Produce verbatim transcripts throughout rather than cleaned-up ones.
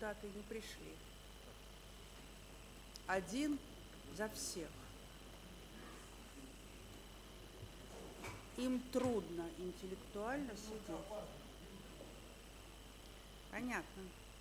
депутаты не пришли. Один за всех. Им трудно интеллектуально сидеть. Понятно.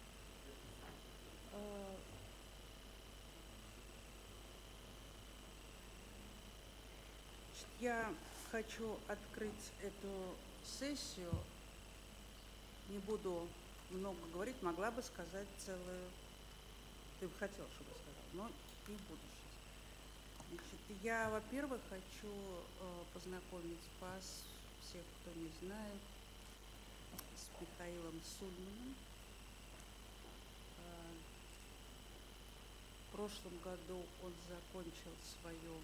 Я хочу открыть эту сессию. Не буду много говорить, могла бы сказать целую. Ты бы хотел, чтобы я сказала, но не буду сейчас. Значит, я, во-первых, хочу э, познакомить вас, всех, кто не знает, с Михаилом Сульманом. Э, в прошлом году он закончил свою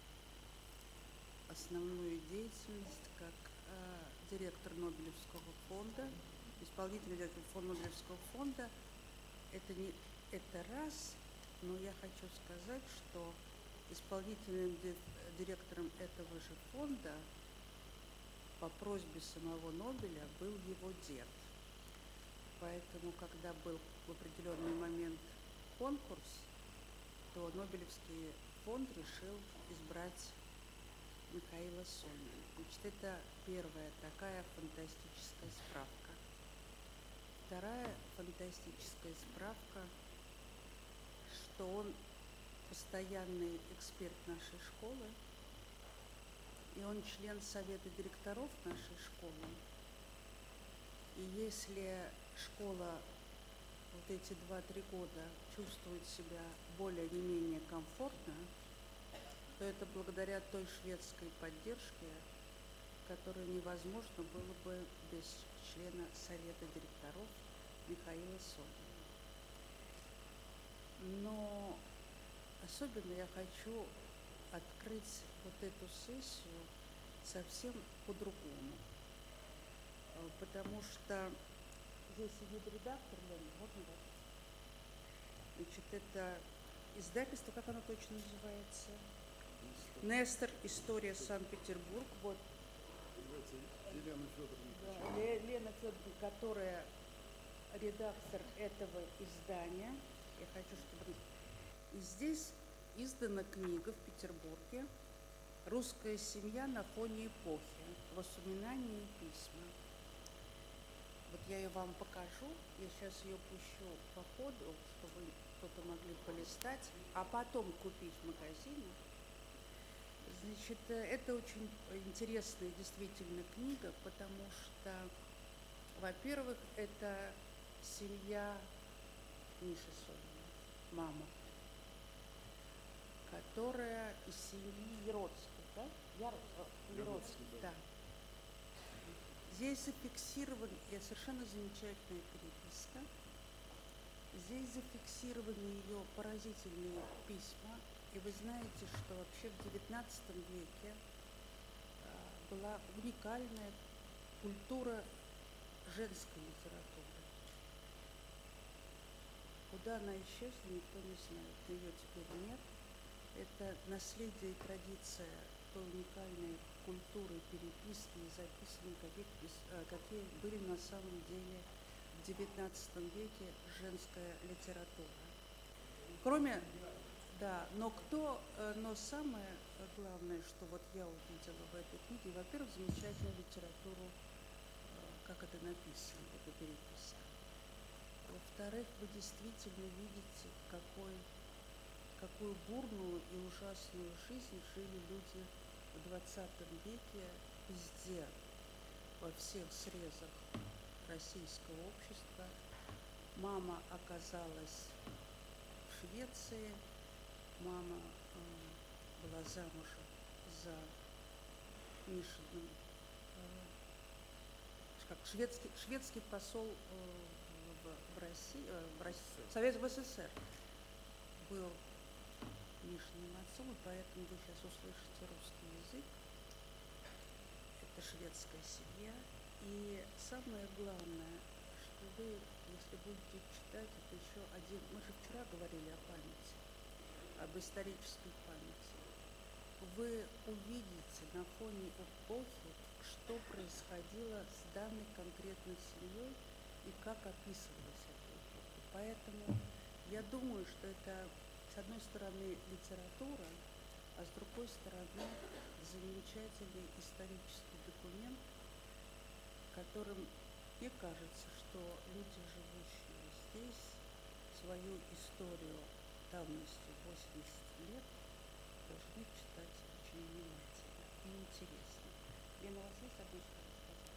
основную деятельность как э, директор Нобелевского фонда, исполнительный директор фонда Нобелевского фонда. Это не это раз, но я хочу сказать, что исполнительным директором этого же фонда по просьбе самого Нобеля был его дед. Поэтому, когда был в определенный момент конкурс, то Нобелевский фонд решил избрать Михаила Сульмана. Значит, это первая такая фантастическая справка. Вторая фантастическая справка, что он постоянный эксперт нашей школы, и он член совета директоров нашей школы. И если школа вот эти два-три года чувствует себя более не менее комфортно, то это благодаря той шведской поддержке, которую невозможно было бы без члена совета директоров Михаила Сульмана. Но особенно я хочу открыть вот эту сессию совсем по-другому, потому что здесь сидит редактор, Лена, можно дать? Значит, это издательство, как оно точно называется? Нестор. История Санкт-Петербург. Вот. Елена Федоровна. Да, Лена Федоровна, которая редактор этого издания. Я хочу, чтобы... И здесь издана книга в Петербурге «Русская семья на фоне эпохи. Воспоминания и письма». Вот я ее вам покажу. Я сейчас ее пущу по ходу, чтобы кто-то могли полистать, а потом купить в магазине. Значит, это очень интересная действительно книга, потому что, во-первых, это семья Миши Сульмана, мама, которая из семьи Яроцких, да? Яр... Яроцких, да. Здесь зафиксирована совершенно замечательная переписка. Здесь зафиксированы ее поразительные письма. И вы знаете, что вообще в девятнадцатом веке была уникальная культура женской литературы. Куда она исчезла, никто не знает. Ее теперь нет. Это наследие и традиция той уникальной культуры, переписки и записывания, каких, какие были на самом деле в девятнадцатом веке женская литература. Кроме, да, но кто, но самое главное, что вот я увидела в этой книге, во-первых, замечательную литературу, как это написано, эта переписка. Во-вторых, вы действительно видите, какой, какую бурную и ужасную жизнь жили люди в двадцатом веке везде, во всех срезах российского общества. Мама оказалась в Швеции, мама э, была замужем за Мишиным, э, как шведский, шведский посол э, в, в России, э, в, России, в Совет в СССР был Мишиным отцом, и поэтому вы сейчас услышите русский язык. Это шведская семья. И самое главное, что вы, если будете читать, это еще один... Мы же вчера говорили о памяти, об исторической памяти. Вы увидите на фоне эпохи, что происходило с данной конкретной семьей и как описывалась эта эпоха. Поэтому я думаю, что это, с одной стороны, литература, а с другой стороны, замечательный исторический документ, которым, мне кажется, что люди, живущие здесь, свою историю давностью восемьдесят лет, должны читать очень внимательно и интересно. Лена, у вас есть одно что рассказать?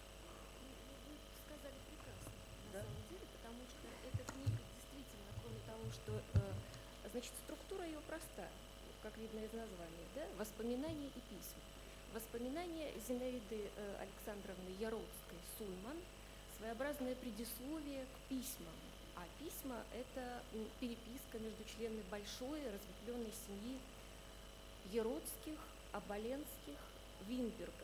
Вы сказали прекрасно, на Да? самом деле, потому что эта книга действительно, кроме того, что, э, значит, структура ее проста, как видно из названия, да, воспоминания и письма. Воспоминания Зинаиды э, Александровны Яроцкой-Сульман, своеобразное предисловие к письмам. А письма – это переписка между членами большой разветвленной семьи Яроцких, Оболенских, Винбергов.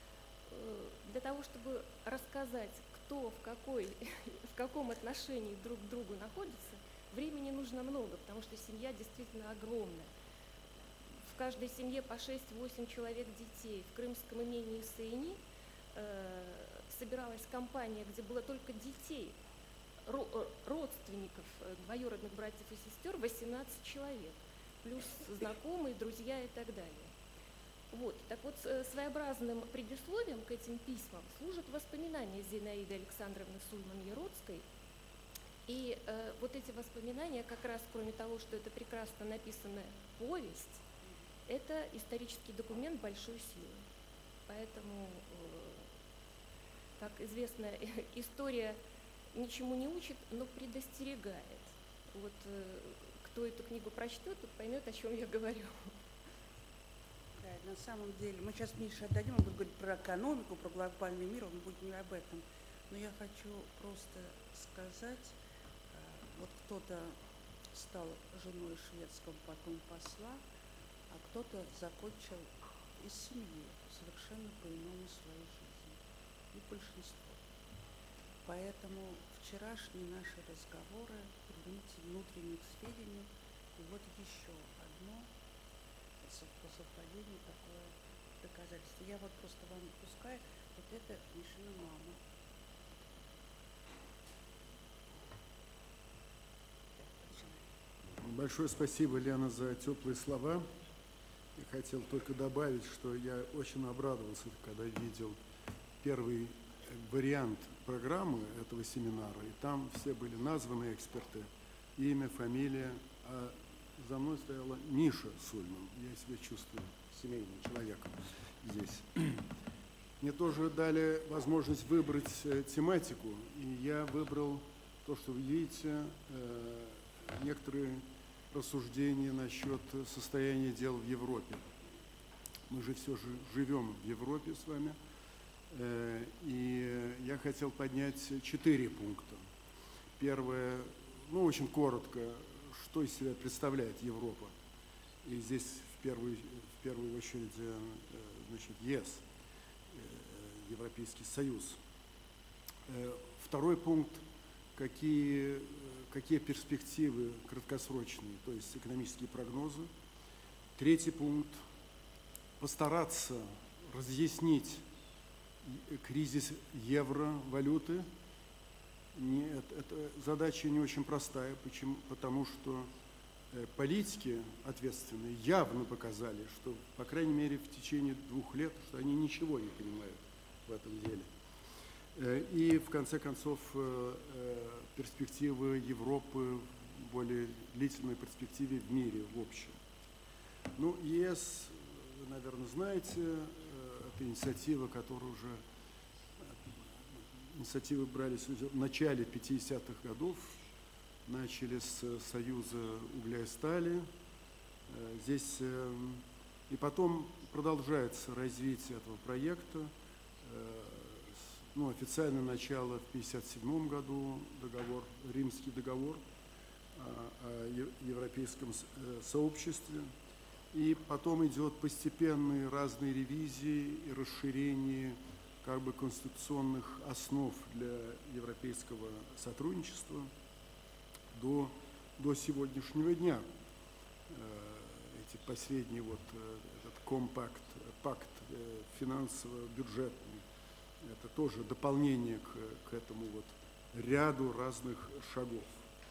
Для того, чтобы рассказать, кто в, какой, в каком отношении друг к другу находится, времени нужно много, потому что семья действительно огромная. В каждой семье по шесть-восемь человек детей. В крымском имении Саини э, собиралась компания, где было только детей, ро родственников, двоюродных братьев и сестер, восемнадцать человек, плюс знакомые, друзья и так далее. Вот. Так вот, своеобразным предисловием к этим письмам служат воспоминания Зинаиды Александровны Сульман-Яроцкой. И э, вот эти воспоминания, как раз, кроме того, что это прекрасно написанная повесть, это исторический документ большой силы. Поэтому, э, как известно, история ничему не учит, но предостерегает. Вот э, кто эту книгу прочтет, тот поймет, о чем я говорю. Да, на самом деле, мы сейчас Мише отдадим, он будет говорить про экономику, про глобальный мир, он будет не об этом. Но я хочу просто сказать, вот кто-то стал женой шведского потом посла, а кто-то закончил из семьи совершенно по-иному своей жизни. И большинство. Поэтому вчерашние наши разговоры примите внутренних сведений. И вот еще одно по совпадению такое доказательство. Я вот просто вам пускаю, вот это Мишина мама. Большое спасибо, Лена, за теплые слова. И хотел только добавить, что я очень обрадовался, когда видел первый вариант программы этого семинара. И там все были названы эксперты, имя, фамилия. А за мной стояла Миша Сульман. Я себя чувствую семейным человеком здесь. Мне тоже дали возможность выбрать тематику. И я выбрал то, что вы видите, некоторые рассуждения насчет состояния дел в Европе. Мы же все же живем в Европе с вами. И я хотел поднять четыре пункта. Первое, ну, очень коротко, что из себя представляет Европа. И здесь в первую, в первую очередь, значит, ЕС, Европейский Союз. Второй пункт, какие, какие перспективы краткосрочные, то есть экономические прогнозы. Третий пункт, постараться разъяснить кризис евро-валюты. Нет, это задача не очень простая, почему? Потому что политики ответственные явно показали, что, по крайней мере, в течение двух лет, что они ничего не понимают в этом деле. И, в конце концов, перспективы Европы в более длительной перспективе в мире в общем. Ну, ЕС, вы, наверное, знаете, это инициатива, которая уже... Инициативы брались в начале пятидесятых годов, начали с Союза угля и стали. Здесь и потом продолжается развитие этого проекта. Ну, официальное начало в пятьдесят седьмом году, договор, Римский договор о европейском сообществе. И потом идет постепенные разные ревизии и расширение как бы конституционных основ для европейского сотрудничества до, до сегодняшнего дня. Эти последние, вот этот компакт, пакт финансово-бюджетный, это тоже дополнение к, к этому вот ряду разных шагов.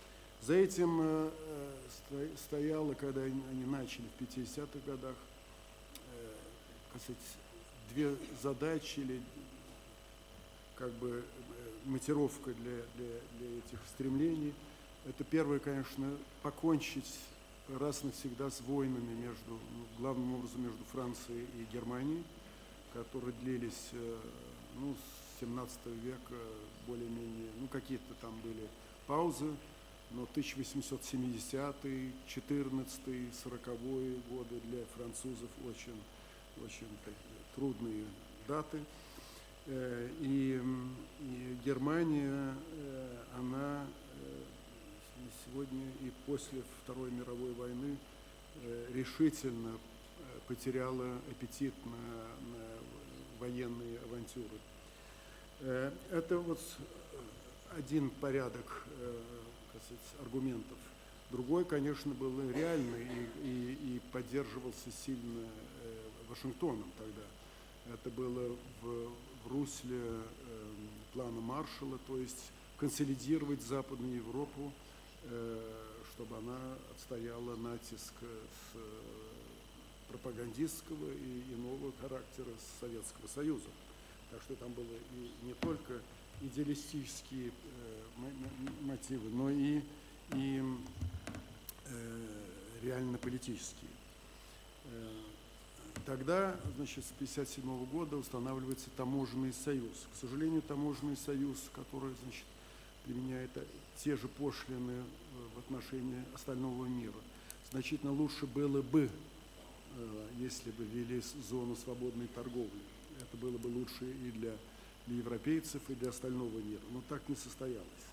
За этим э, сто- стояло, когда они они начали в пятидесятых годах, э, как сказать, две задачи или как бы э, мотивировка для, для, для этих стремлений. Это первое, конечно, покончить раз навсегда с войнами между, ну, главным образом между Францией и Германией, которые длились э, ну, с семнадцатого века более-менее, ну какие-то там были паузы, но тысяча восемьсот семидесятый, четырнадцатый, сороковые годы для французов очень, очень так, трудные даты. Э, И, и Германия, э, она э, сегодня и после Второй мировой войны э, решительно э, потеряла аппетит на, на военные авантюры. Э, Это вот один порядок э, как сказать, аргументов. Другой, конечно, был реальный и, и, и поддерживался сильно э, Вашингтоном тогда. Это было в, в русле э, плана Маршалла, то есть консолидировать Западную Европу, э, чтобы она отстояла натиск с э, пропагандистского и иного характера с Советского Союза. Так что там было и не только идеалистические э, мотивы, но и, и э, реально-политические. Э, Тогда, значит, с тысяча девятьсот пятьдесят седьмого года устанавливается таможенный союз. К сожалению, таможенный союз, который, значит, применяет те же пошлины в отношении остального мира, значительно лучше было бы, если бы ввели зону свободной торговли. Это было бы лучше и для, для европейцев, и для остального мира. Но так не состоялось.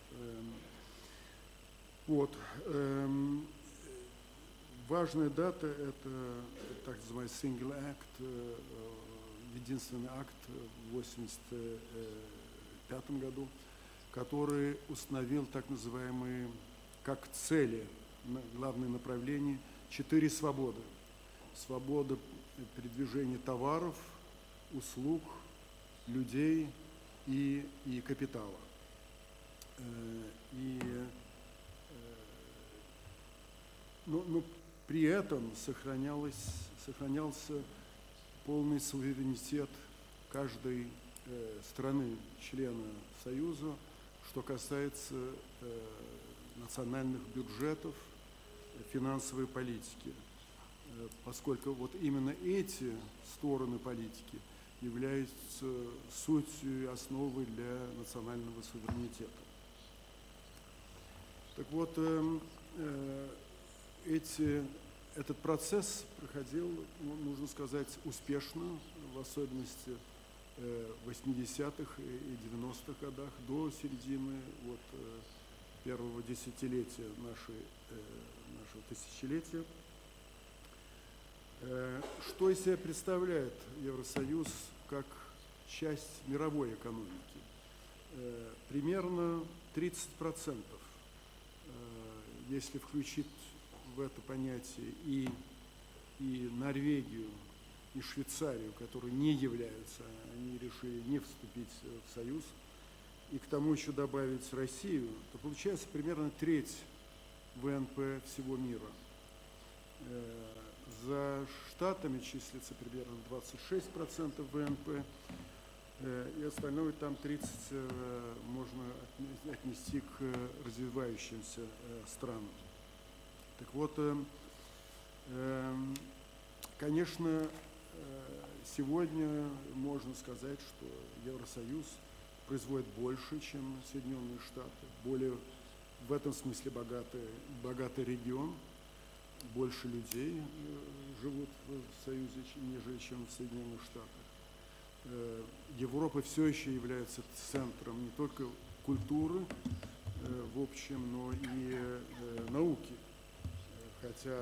Вот. Важная дата – это так называемый Single Act, единственный акт в восемьдесят пятом году, который установил так называемые как цели, главные направления, четыре свободы. Свобода передвижения товаров, услуг, людей и, и капитала. И, ну, ну, при этом сохранялось, сохранялся полный суверенитет каждой э, страны, члена Союза, что касается э, национальных бюджетов, финансовой политики, э, поскольку вот именно эти стороны политики являются сутью и основой для национального суверенитета. Так вот, э, э, Эти, этот процесс проходил, ну, нужно сказать, успешно, в особенности э, в восьмидесятых и девяностых годах, до середины вот, э, первого десятилетия нашей, э, нашего тысячелетия. Э, что из себя представляет Евросоюз как часть мировой экономики? Э, примерно тридцать процентов, э, если включить в это понятие и, и Норвегию, и Швейцарию, которые не являются, они решили не вступить в Союз, и к тому еще добавить Россию, то получается примерно треть ВНП всего мира. За Штатами числится примерно двадцать шесть процентов ВНП, и остальное там тридцать можно отнести к развивающимся странам. Так вот, конечно, сегодня можно сказать, что Евросоюз производит больше, чем Соединенные Штаты, более в этом смысле богатый, богатый регион, больше людей живут в Союзе, нежели чем в Соединенных Штатах. Европа все еще является центром не только культуры в общем, но и науки. Хотя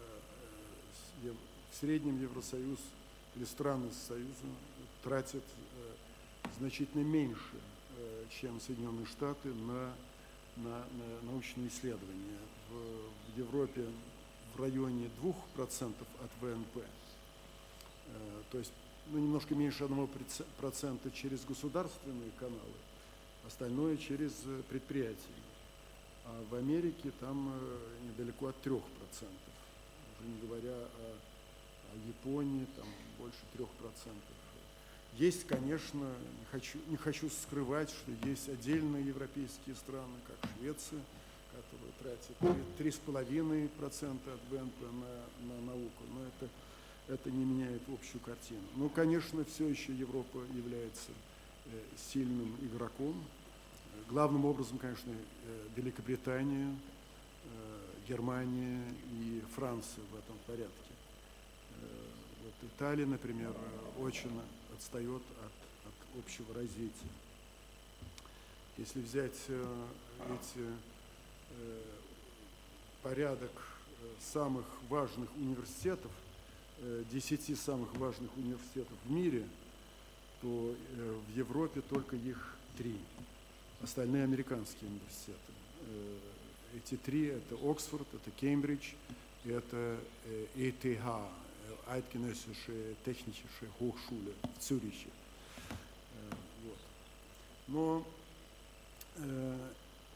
в среднем Евросоюз или страны Союза тратят значительно меньше, чем Соединенные Штаты, на, на, на научные исследования. В, в Европе в районе двух процентов от ВНП, то есть ну, немножко меньше одного процента через государственные каналы, остальное через предприятия. а в Америке там недалеко от трех процентов, уже не говоря о, о Японии, там больше трех процентов. Есть, конечно, не хочу, не хочу скрывать, что есть отдельные европейские страны, как Швеция, которые тратят три с половиной процента от вэ эн пэ на, на науку, но это, это не меняет общую картину. Ну, конечно, все еще Европа является э, сильным игроком. Главным образом, конечно, э, Великобритания, э, Германия и Франция в этом порядке. Э, вот Италия, например, очень отстает от, от общего развития. Если взять э, эти э, порядок э, самых важных университетов, э, десяти самых важных университетов в мире, то э, в Европе только их три. Остальные американские университеты. Э, эти три – это Оксфорд, это Кембридж, и это э, и ти эйч, Eidgenössische Technische Hochschule в Цюрихе. Э, вот. Но э,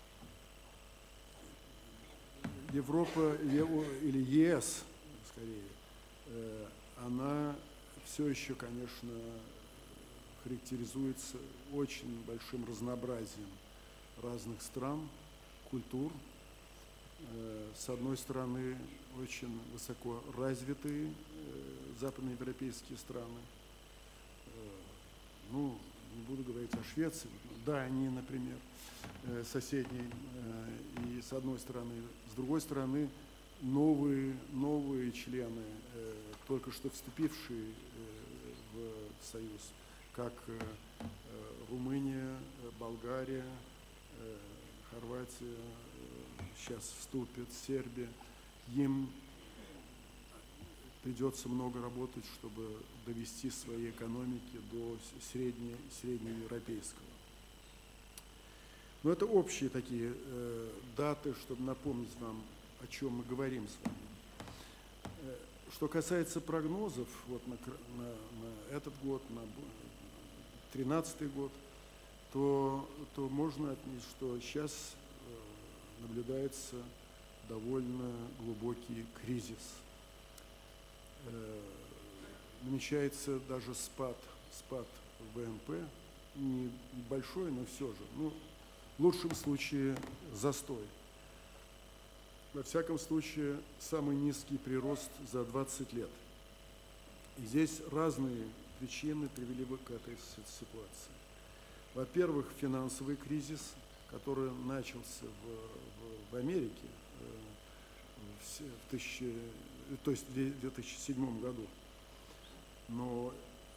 Европа или е эс, скорее, э, она все еще, конечно, характеризуется очень большим разнообразием разных стран, культур. Э, с одной стороны, очень высоко развитые э, западноевропейские страны. Э, ну, не буду говорить о Швеции, Дании, например, э, соседней, э, и с одной стороны. С другой стороны, новые, новые члены, э, только что вступившие э, в Союз, как э, Румыния, Болгария, э, Хорватия, э, сейчас вступит Сербия. Им придется много работать, чтобы довести свои экономики до средне, среднеевропейского. Но это общие такие э, даты, чтобы напомнить вам, о чем мы говорим с вами. Э, что касается прогнозов вот на, на, на этот год, на тринадцатый год, то, то можно отметить, что сейчас э, наблюдается довольно глубокий кризис. Э, намечается даже спад, спад вэ эн пэ, не большой, но все же. Ну, в лучшем случае застой. Во всяком случае, самый низкий прирост за двадцать лет. И здесь разные причины привели бы к этой ситуации. Во-первых, финансовый кризис, который начался в, в, в Америке в, в тысячи, то есть в две тысячи седьмом году. Но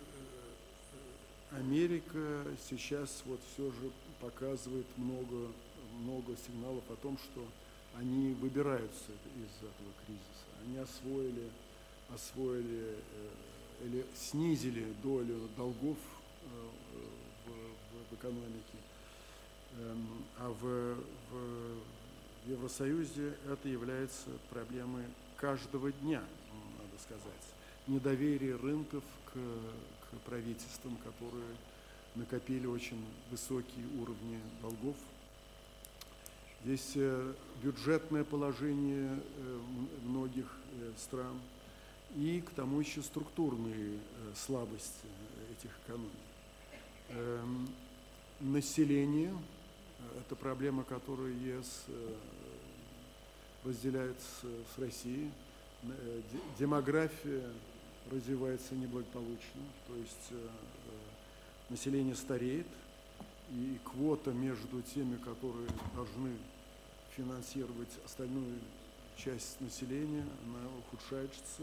Америка сейчас вот все же показывает много, много сигналов о том, что они выбираются из этого кризиса. Они освоили, освоили или снизили долю долгов в, в, в экономике. А в, в Евросоюзе это является проблемой каждого дня, надо сказать. Недоверие рынков к, к правительствам, которые накопили очень высокие уровни долгов. Здесь бюджетное положение многих стран и к тому еще структурные слабости этих экономик. Население – это проблема, которую ЕС разделяет с Россией. Демография развивается неблагополучно, то есть население стареет, и квота между теми, которые должны финансировать остальную часть населения, она ухудшается.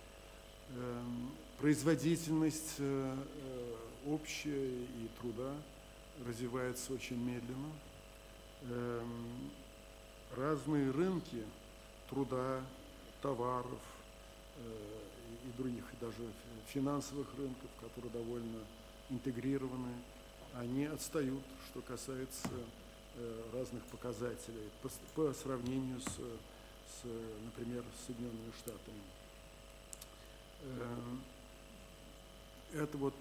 Производительность общая и труда развивается очень медленно. Разные рынки труда, товаров и других, даже финансовых рынков, которые довольно интегрированы, они отстают, что касается разных показателей по, по сравнению с, с, например, с Соединенными Штатами. Это вот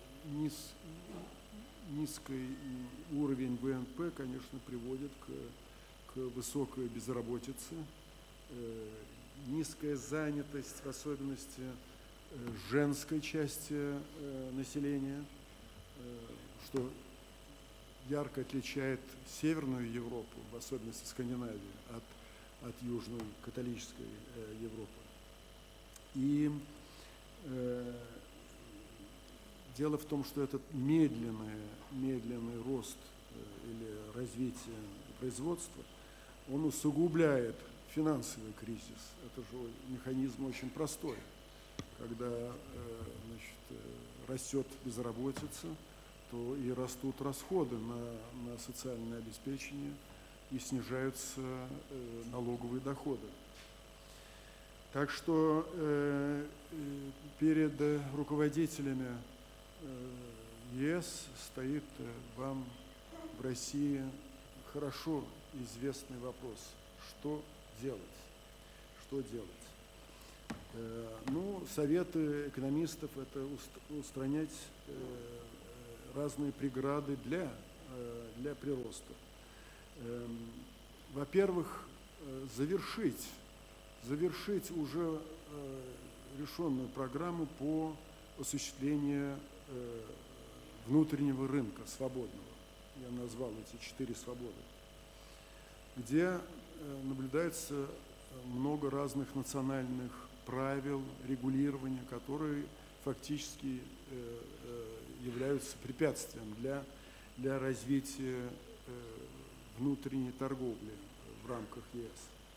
низ, низкий уровень вэ эн пэ, конечно, приводит к высокой безработице, низкая занятость, в особенности женской части населения, что ярко отличает Северную Европу, в особенности Скандинавию, от, от Южной католической Европы. И э, дело в том, что этот медленный, медленный рост э, или развитие производства, он усугубляет финансовый кризис. Это же механизм очень простой. Когда э, значит, растет безработица, то и растут расходы на, на социальное обеспечение и снижаются э, налоговые доходы. Так что э, перед руководителями э, ЕС стоит э, вам в России хорошо известный вопрос, что делать, что делать. Э, ну, советы экономистов – это устранять э, разные преграды для, э, для прироста. Э, во-первых, э, завершить завершить уже э, решенную программу по осуществлению э, внутреннего рынка свободного. Я назвал эти четыре свободы, где э, наблюдается много разных национальных правил регулирования, которые фактически э, э, являются препятствием для, для развития э, внутренней торговли в рамках ЕС.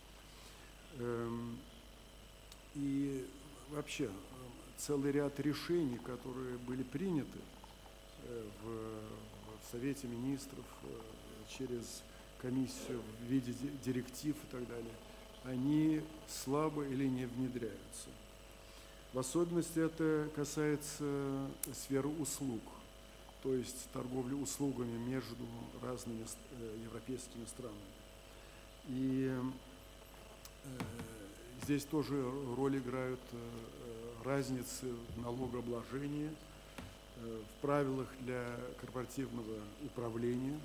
И вообще целый ряд решений, которые были приняты в, в Совете Министров через комиссию в виде директив и так далее, они слабо или не внедряются. В особенности это касается сферы услуг, то есть торговли услугами между разными европейскими странами. И здесь тоже роль играют разницы в налогообложении, в правилах для корпоративного управления.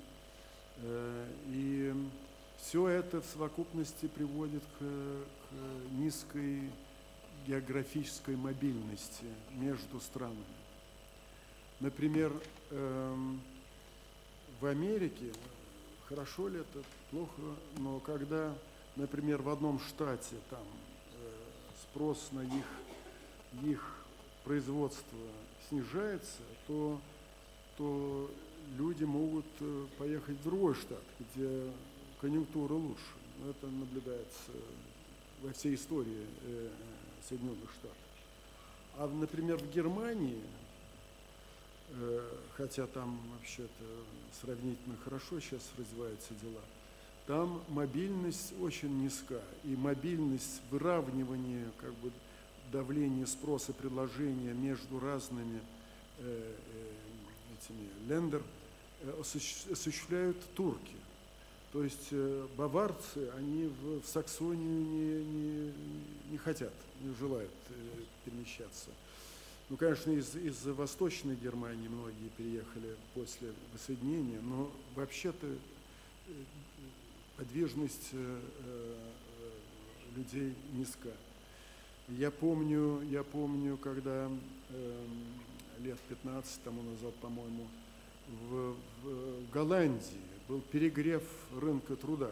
И все это в совокупности приводит к, к низкой географической мобильности между странами. Например, в Америке, хорошо ли это, плохо, но когда, например, в одном штате там э, спрос на их, их производство снижается, то, то люди могут поехать в другой штат, где конъюнктура лучше. Это наблюдается во всей истории э, Соединенных Штатов. А, например, в Германии, э, хотя там вообще-то сравнительно хорошо сейчас развиваются дела, там мобильность очень низка, и мобильность выравнивания как бы, давления спроса и предложения между разными э, э, этими лендер э, осуществляют турки. То есть э, баварцы, они в, в Саксонию не, не, не хотят, не желают э, перемещаться. Ну, конечно, из, из Восточной Германии многие переехали после воссоединения, но вообще-то э, подвижность э, э, людей низка. Я помню, я помню, когда э, лет пятнадцать тому назад, по-моему, в, в Голландии был перегрев рынка труда.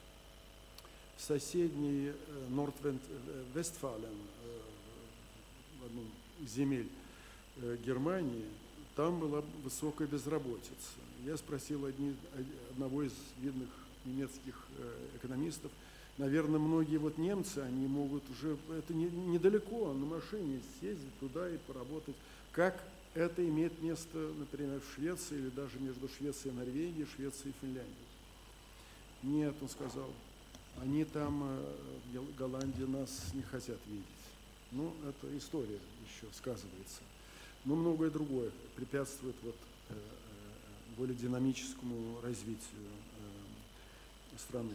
В соседней Норд-Вестфален, э, в одном из земель э, Германии, там была высокая безработица. Я спросил одни, одного из видных немецких экономистов, наверное, многие вот немцы, они могут уже, это не, недалеко, на машине съездить туда и поработать. Как это имеет место, например, в Швеции или даже между Швецией и Норвегией, Швецией и Финляндией? Нет, он сказал, они там, в Голландии, нас не хотят видеть. Ну, это история еще сказывается. Но многое другое препятствует вот, более динамическому развитию страны.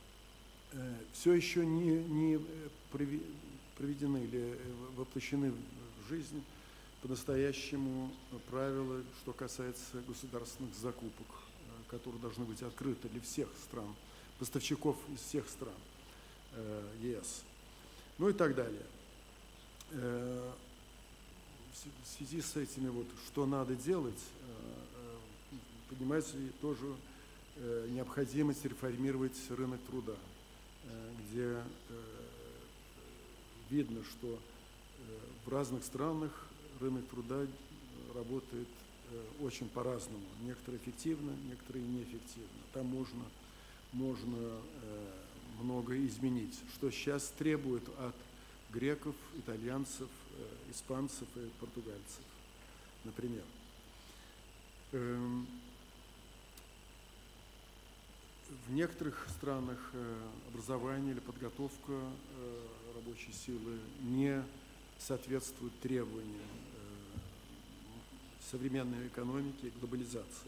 Все еще не, не проведены или воплощены в жизнь по-настоящему правила, что касается государственных закупок, которые должны быть открыты для всех стран поставщиков из всех стран ЕС, ну и так далее. В связи с этими, вот, что надо делать, поднимается тоже необходимость реформировать рынок труда, где видно, что в разных странах рынок труда работает очень по-разному. Некоторые эффективно, некоторые неэффективно. Там можно, можно много изменить, что сейчас требует от греков, итальянцев, испанцев и португальцев, например. В некоторых странах образование или подготовка рабочей силы не соответствует требованиям современной экономики и глобализации.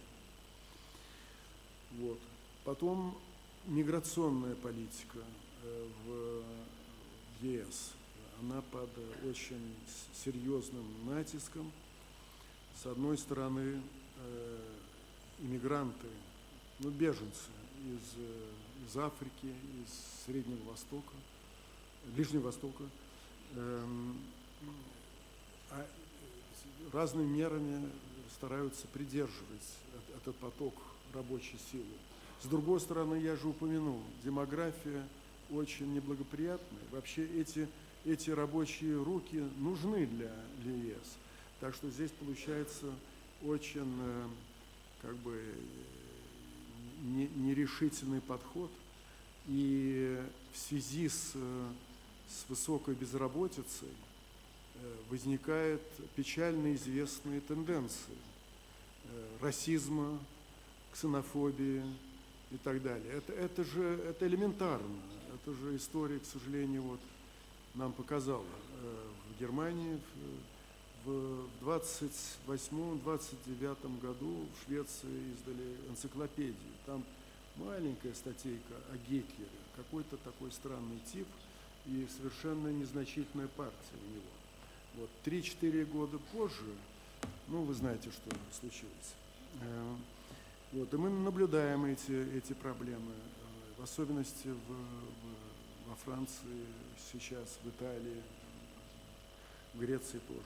Вот. Потом миграционная политика в ЕС, она под очень серьезным натиском. С одной стороны, иммигранты, ну, беженцы из, из Африки, из Среднего Востока, Ближнего Востока, разными мерами стараются придерживать этот поток рабочей силы. С другой стороны, я же упомянул, демография очень неблагоприятная. Вообще эти, эти рабочие руки нужны для, для ЕС. Так что здесь получается очень как бы нерешительный подход. И в связи с, с высокой безработицей возникают печально известные тенденции расизма, ксенофобии и так далее. Это, это же это элементарно. Это же история, к сожалению, вот нам показала. В Германии в двадцать восьмом — двадцать девятом году в Швеции издали энциклопедию. Там маленькая статейка о Гитлере, какой-то такой странный тип и совершенно незначительная партия у него. Вот три-четыре года позже, ну, вы знаете, что случилось. Вот, и мы наблюдаем эти, эти проблемы, в особенности в, в, во Франции, сейчас в Италии, в Греции тоже.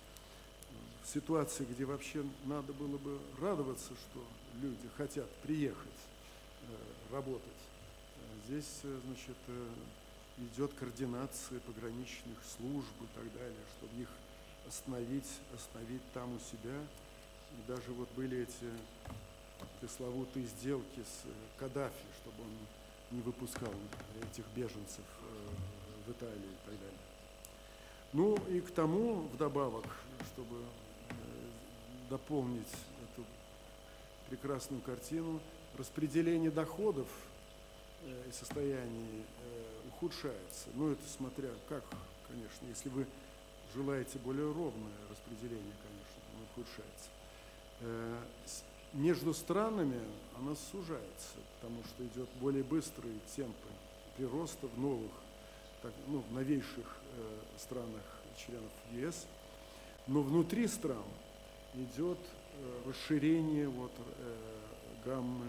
В ситуации, где вообще надо было бы радоваться, что люди хотят приехать работать, здесь, значит, идет координация пограничных служб и так далее, чтобы их остановить, остановить там у себя. И даже вот были эти пресловутые сделки с Каддафи, чтобы он не выпускал этих беженцев в Италии и так далее. Ну и к тому, вдобавок, чтобы дополнить эту прекрасную картину, распределение доходов и состояний ухудшается. Ну, это смотря как, конечно, если вы желаете более ровное распределение, конечно, оно ухудшается. Между странами оно сужается, потому что идет более быстрые темпы прироста в новых, так, ну, в новейших э, странах членов ЕС, но внутри стран идет э, расширение вот, э, гаммы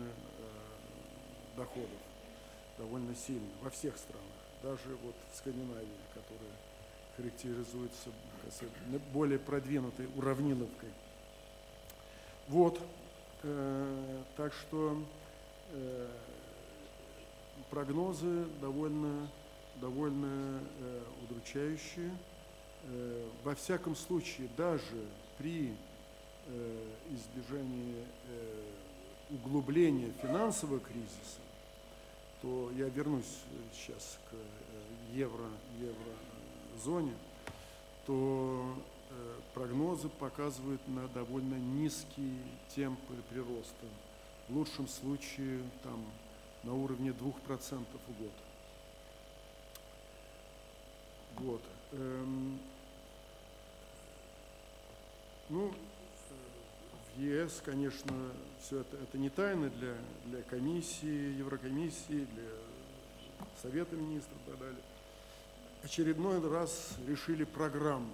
э, доходов довольно сильно во всех странах, даже вот в Скандинавии, которая характеризуется более продвинутой уравниловкой. Вот, э, так что э, прогнозы довольно, довольно э, удручающие. Э, во всяком случае, даже при э, избежании э, углубления финансового кризиса, то я вернусь сейчас к евро, еврозоне, то э, прогнозы показывают на довольно низкие темпы прироста. В лучшем случае там на уровне двух процентов в год. Вот. Эм, ну, в ЕС, конечно, все это, это не тайна для, для комиссии, Еврокомиссии, для Совета министров и так далее. Очередной раз решили программу,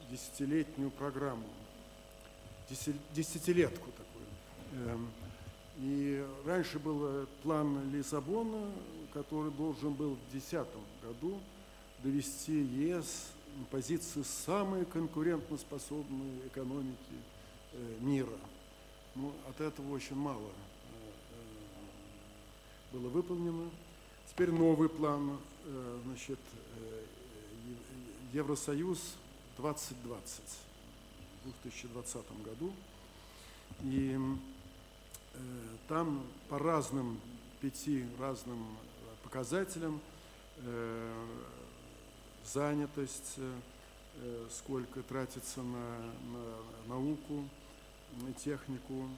десятилетнюю программу, десятилетку такую. И раньше был план Лиссабона, который должен был в две тысячи десятом году довести ЕС на позиции самой конкурентоспособной экономики мира. Но от этого очень мало было выполнено. Теперь новый план, значит, Евросоюз двадцать двадцать в две тысячи двадцатом году. И там по разным, пяти разным показателям занятость, сколько тратится на, на науку, на технику,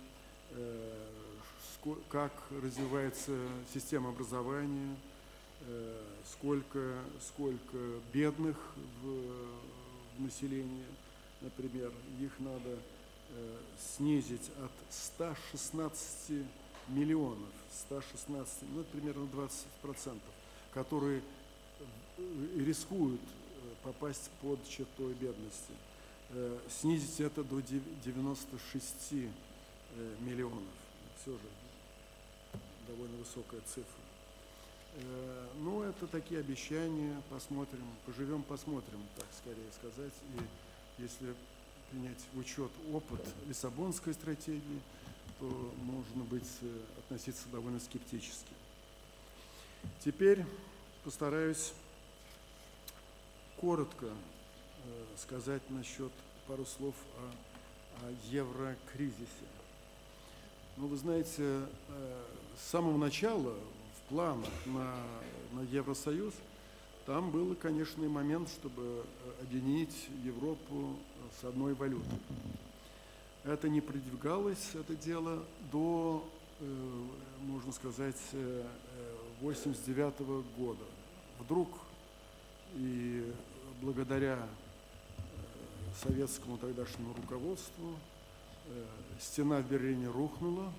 как развивается система образования, сколько, сколько бедных в, в населении, например, их надо снизить от ста шестнадцати миллионов, ста шестнадцати, ну, примерно двадцать процентов, которые рискуют попасть под чертой бедности, снизить это до девяноста шести миллионов. Все же довольно высокая цифра. Ну, это такие обещания, посмотрим, поживем, посмотрим, так скорее сказать. И если принять в учет опыт Лиссабонской стратегии, то можно быть относиться довольно скептически. Теперь постараюсь коротко э, сказать насчет пару слов о, о еврокризисе. Ну, вы знаете, э, с самого начала в планах на, на Евросоюз там был, конечно, и момент, чтобы объединить Европу с одной валютой. Это не продвигалось, это дело, до, э, можно сказать, восемьдесят девятого года. Вдруг и благодаря советскому тогдашнему руководству стена в Берлине рухнула,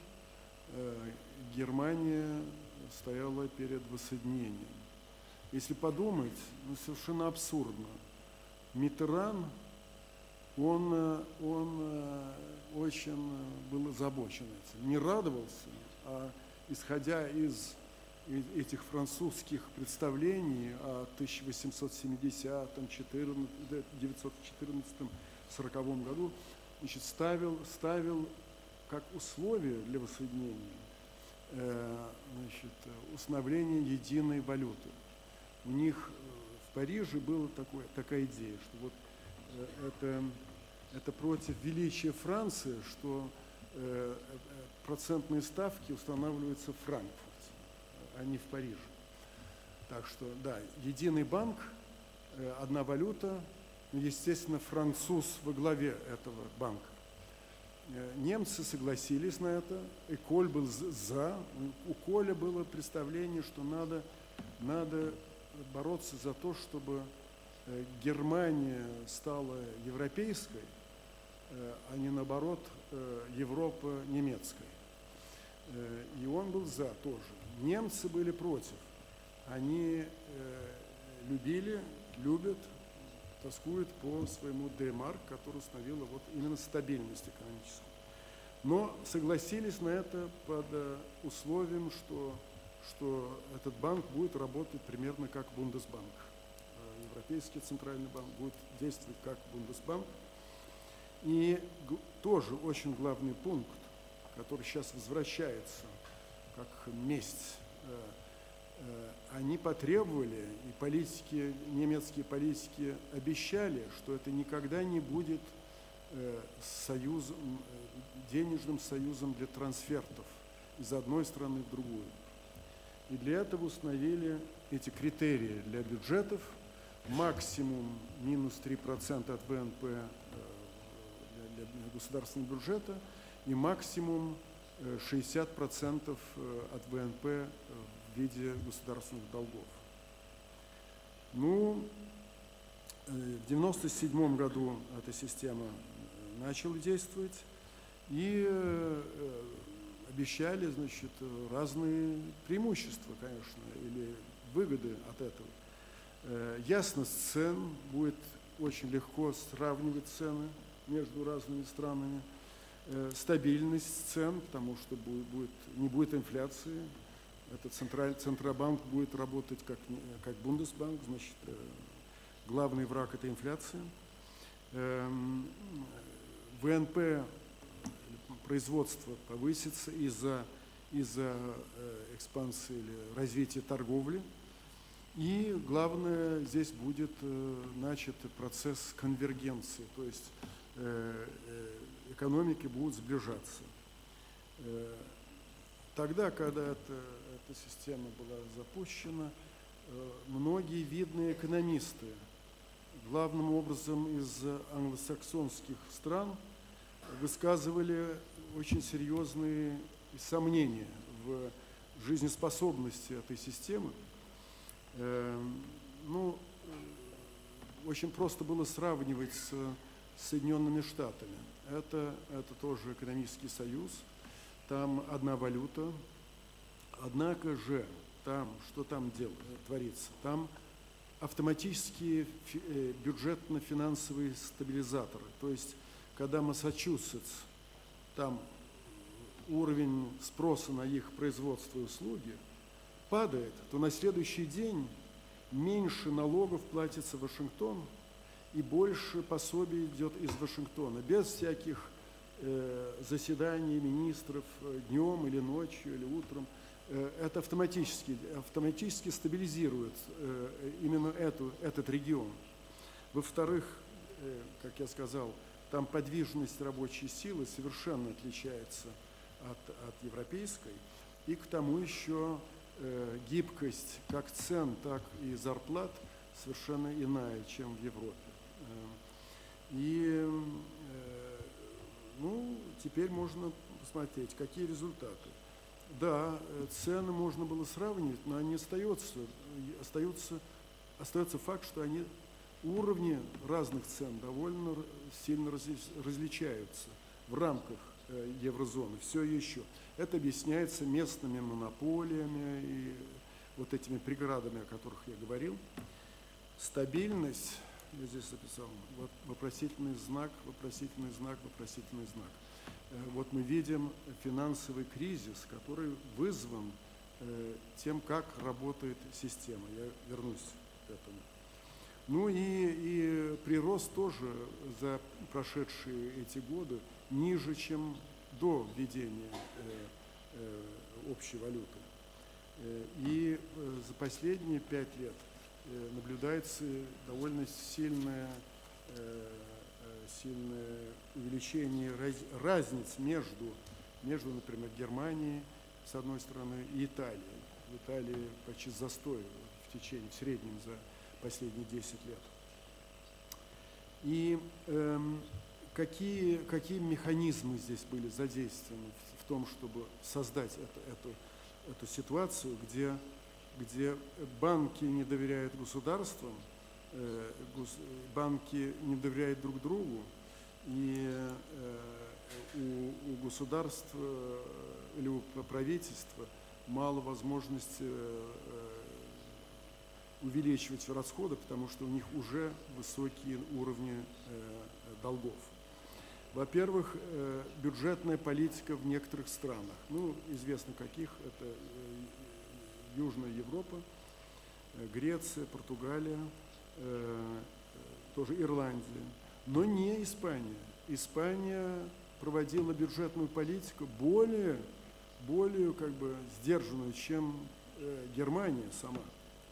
Германия стояла перед воссоединением. Если подумать, ну, совершенно абсурдно. Миттеран, он, он очень был озабочен этим, не радовался, а исходя из этих французских представлений о тысяча восемьсот семидесятом, девятьсот четырнадцатом, сороковом году, значит, ставил, ставил как условие для воссоединения э, значит, установление единой валюты. У них в Париже была такое, такая идея, что вот э, это, это против величия Франции, что э, процентные ставки устанавливаются в Франкфурте, а не в Париже. Так что, да, единый банк, э, одна валюта, естественно, француз во главе этого банка. Э, немцы согласились на это, и Коль был за. У Коля было представление, что надо, надо бороться за то, чтобы э, Германия стала европейской, э, а не, наоборот, э, Европа немецкой. Э, и он был за тоже. Немцы были против. Они э, любили, любят, тоскуют по своему Д-марк, который установила вот именно стабильность экономическую. Но согласились на это под э, условием, что, что этот банк будет работать примерно как Бундесбанк. Э, Европейский центральный банк будет действовать как Бундесбанк. И г- тоже очень главный пункт, который сейчас возвращается как месть. Они потребовали, и политики, немецкие политики обещали, что это никогда не будет союзом, денежным союзом для трансфертов из одной страны в другую. И для этого установили эти критерии для бюджетов: максимум минус три процента от ВНП для государственного бюджета и максимум шестьдесят процентов от ВНП в виде государственных долгов. Ну, в девяносто седьмом году эта система начала действовать, и обещали, значит, разные преимущества, конечно, или выгоды от этого. Ясность цен, будет очень легко сравнивать цены между разными странами. стабильность цен, потому что будет, будет, не будет инфляции. Это централь, Центробанк будет работать как, как Бундесбанк, значит, главный враг – это инфляция. ВНП, производство повысится из-за из-за экспансии или развития торговли. И главное, здесь будет начат процесс конвергенции, то есть экономики будут сближаться. Тогда, когда эта, эта система была запущена, многие видные экономисты, главным образом из англосаксонских стран, высказывали очень серьезные сомнения в жизнеспособности этой системы. Ну, очень просто было сравнивать с Соединенными Штатами. Это, это тоже экономический союз, там одна валюта, однако же там, что там делает, творится, там автоматические бюджетно-финансовые стабилизаторы. То есть, когда Массачусетс, там уровень спроса на их производство и услуги падает, то на следующий день меньше налогов платится в Вашингтон и больше пособий идет из Вашингтона, без всяких э, заседаний министров днем или ночью или утром. Э, это автоматически, автоматически стабилизирует э, именно эту, этот регион. Во-вторых, э, как я сказал, там подвижность рабочей силы совершенно отличается от, от европейской, и к тому еще э, гибкость как цен, так и зарплат совершенно иная, чем в Европе. И э, ну, теперь можно посмотреть, какие результаты. Да, цены можно было сравнивать, но они остаются, остаются, остается факт, что они уровни разных цен довольно сильно различаются в рамках еврозоны, все еще. Это объясняется местными монополиями и вот этими преградами, о которых я говорил. Стабильность, я здесь записал, вот вопросительный знак, вопросительный знак, вопросительный знак. Вот мы видим финансовый кризис, который вызван тем, как работает система. Я вернусь к этому. Ну и, и прирост тоже за прошедшие эти годы ниже, чем до введения э, э, общей валюты. Э, и э, за последние пять лет э, наблюдается довольно сильное, э, сильное увеличение раз, разниц между, между, например, Германией, с одной стороны, и Италией. В Италии почти застой в течение, в среднем за последние десять лет. И эм, какие, какие механизмы здесь были задействованы в, в том, чтобы создать это, эту, эту ситуацию, где, где банки не доверяют государствам, э, гос, банки не доверяют друг другу, и э, у, у государства или у правительства мало возможности э, увеличивать расходы, потому что у них уже высокие уровни э, долгов. Во-первых, э, бюджетная политика в некоторых странах, ну, известно каких, это э, Южная Европа, э, Греция, Португалия, э, тоже Ирландия, но не Испания. Испания проводила бюджетную политику более, более как бы сдержанную, чем э, Германия сама.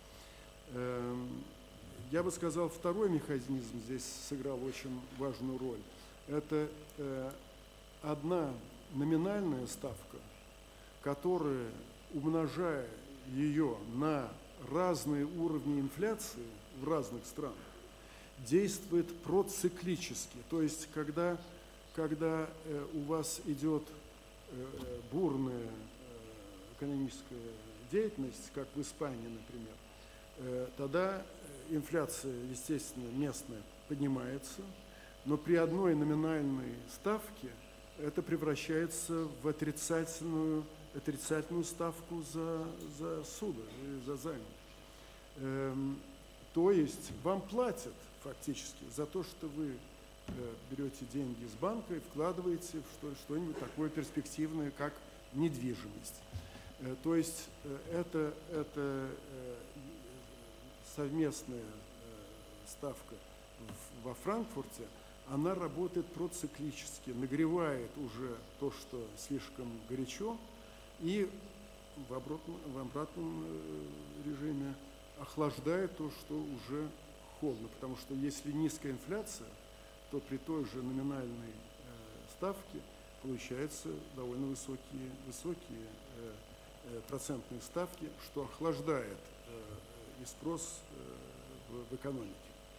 Я бы сказал, второй механизм здесь сыграл очень важную роль. Это одна номинальная ставка, которая, умножая ее на разные уровни инфляции в разных странах, действует проциклически. То есть, когда, когда у вас идет бурная экономическая деятельность, как в Испании, например, тогда инфляция, естественно, местная поднимается, но при одной номинальной ставке это превращается в отрицательную, отрицательную ставку за, за суды, за займ. Эм, то есть вам платят фактически за то, что вы берете деньги из банка и вкладываете в что-нибудь такое перспективное, как недвижимость. То есть это, это совместная ставка во Франкфурте, она работает проциклически, нагревает уже то, что слишком горячо, и в обратном, в обратном режиме охлаждает то, что уже холодно. Потому что если низкая инфляция, то при той же номинальной ставке получаются довольно высокие, высокие процентные ставки, что охлаждает и спрос в экономике.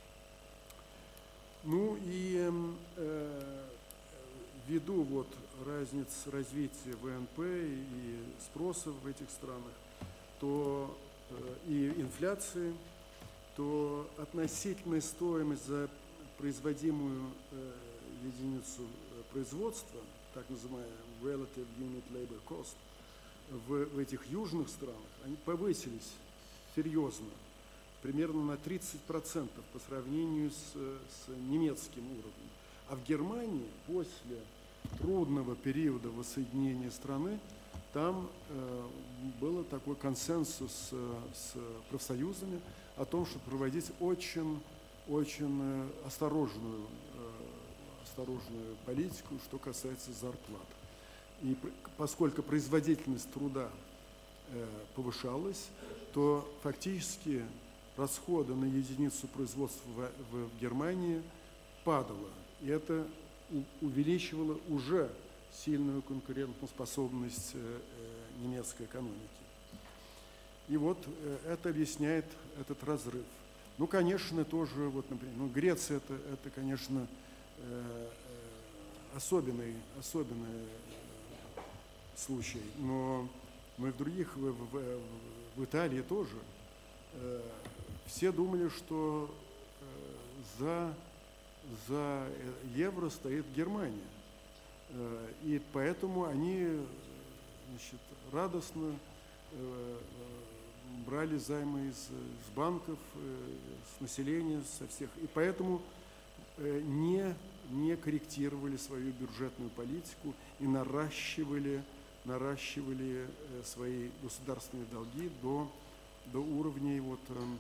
Ну и э, ввиду вот разниц развития вэ эн пэ и спроса в этих странах, то э, и инфляции, то относительная стоимость за производимую э, единицу производства, так называемая relative unit labor cost, в, в этих южных странах, они повысились серьезно, примерно на тридцать процентов по сравнению с, с немецким уровнем. А в Германии после трудного периода воссоединения страны там э, был такой консенсус э, с профсоюзами о том, чтобы проводить очень, очень э, осторожную, э, осторожную политику, что касается зарплат. И поскольку производительность труда э, повышалась, то фактически расходы на единицу производства в, в Германии падало. И это у, увеличивало уже сильную конкурентоспособность э, э, немецкой экономики. И вот э, это объясняет этот разрыв. Ну, конечно, тоже, вот, например, ну, Греция это, это конечно, э, э, особенный, особенный э, случай, но, но и в других, в, в, в Италии тоже. Э, все думали, что э, за, за евро стоит Германия. Э, и поэтому они, значит, радостно э, брали займы из, из банков, э, с населения, со всех. И поэтому э, не, не корректировали свою бюджетную политику и наращивали, наращивали э, свои государственные долги до, до уровней вот, э,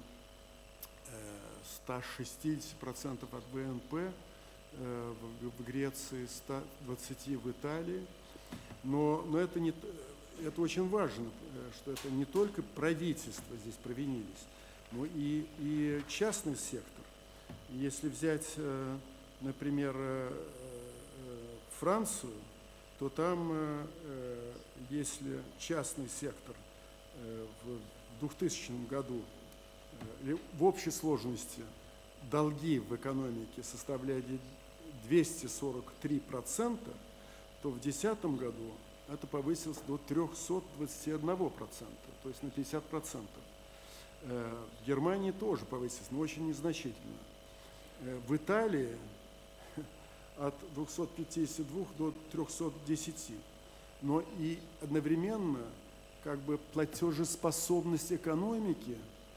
ста шестидесяти процентов от вэ эн пэ э, в, в Греции, ста двадцати процентов в Италии. Но, но это, не, это очень важно, что это не только правительства здесь провинились, но и, и частный сектор. Если взять, э, например, э, э, Францию, то там, э, если частный сектор э, в двухтысячном году в общей сложности долги в экономике составляли двести сорок три процента, то в две тысячи десятом году это повысилось до трёхсот двадцати одного процента, то есть на пятьдесят процентов. В Германии тоже повысилось, но очень незначительно. В Италии от двухсот пятидесяти двух до трёхсот десяти. Но и одновременно как бы платежеспособность экономики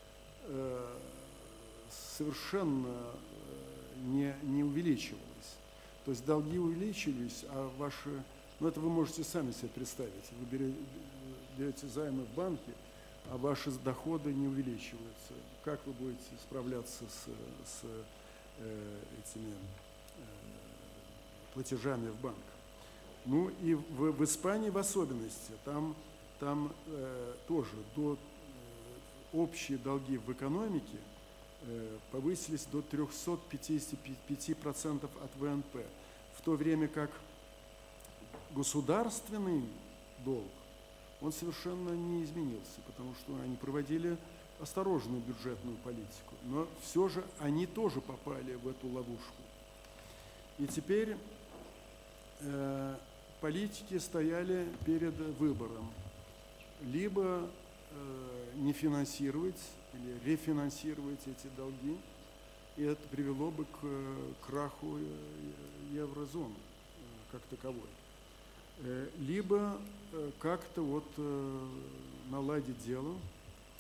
совершенно не, не увеличивалась. То есть долги увеличились, а ваши... Ну, это вы можете сами себе представить. Вы берете, берете займы в банке, а ваши доходы не увеличиваются. Как вы будете справляться с, с э, этими э, платежами в банк? Ну, и в, в Испании в особенности. Там, там э, тоже до... общие долги в экономике э, повысились до трёхсот пятидесяти пяти процентов от вэ эн пэ, в то время как государственный долг, он совершенно не изменился, потому что они проводили осторожную бюджетную политику, но все же они тоже попали в эту ловушку. И теперь э, политики стояли перед выбором: либо не финансировать или рефинансировать эти долги, и это привело бы к краху еврозоны как таковой. Либо как-то вот наладить дело.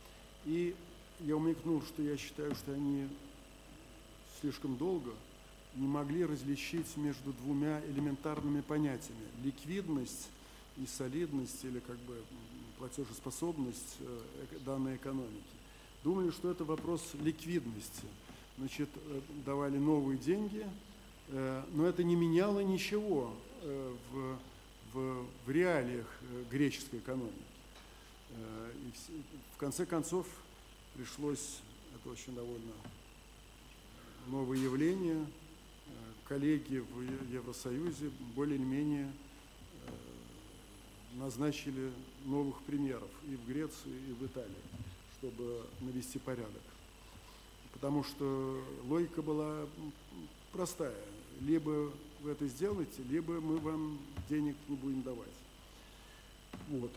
И я умекнул, что я считаю, что они слишком долго не могли различить между двумя элементарными понятиями – ликвидность и солидность, или как бы платежеспособность данной экономики. Думали, что это вопрос ликвидности. Значит, давали новые деньги, но это не меняло ничего в, в, в реалиях греческой экономики. И в конце концов пришлось, это очень довольно новое явление, коллеги в Евросоюзе более-менее назначили новых премьеров и в Греции, и в Италии, чтобы навести порядок. Потому что логика была простая. Либо вы это сделаете, либо мы вам денег не будем давать. Вот.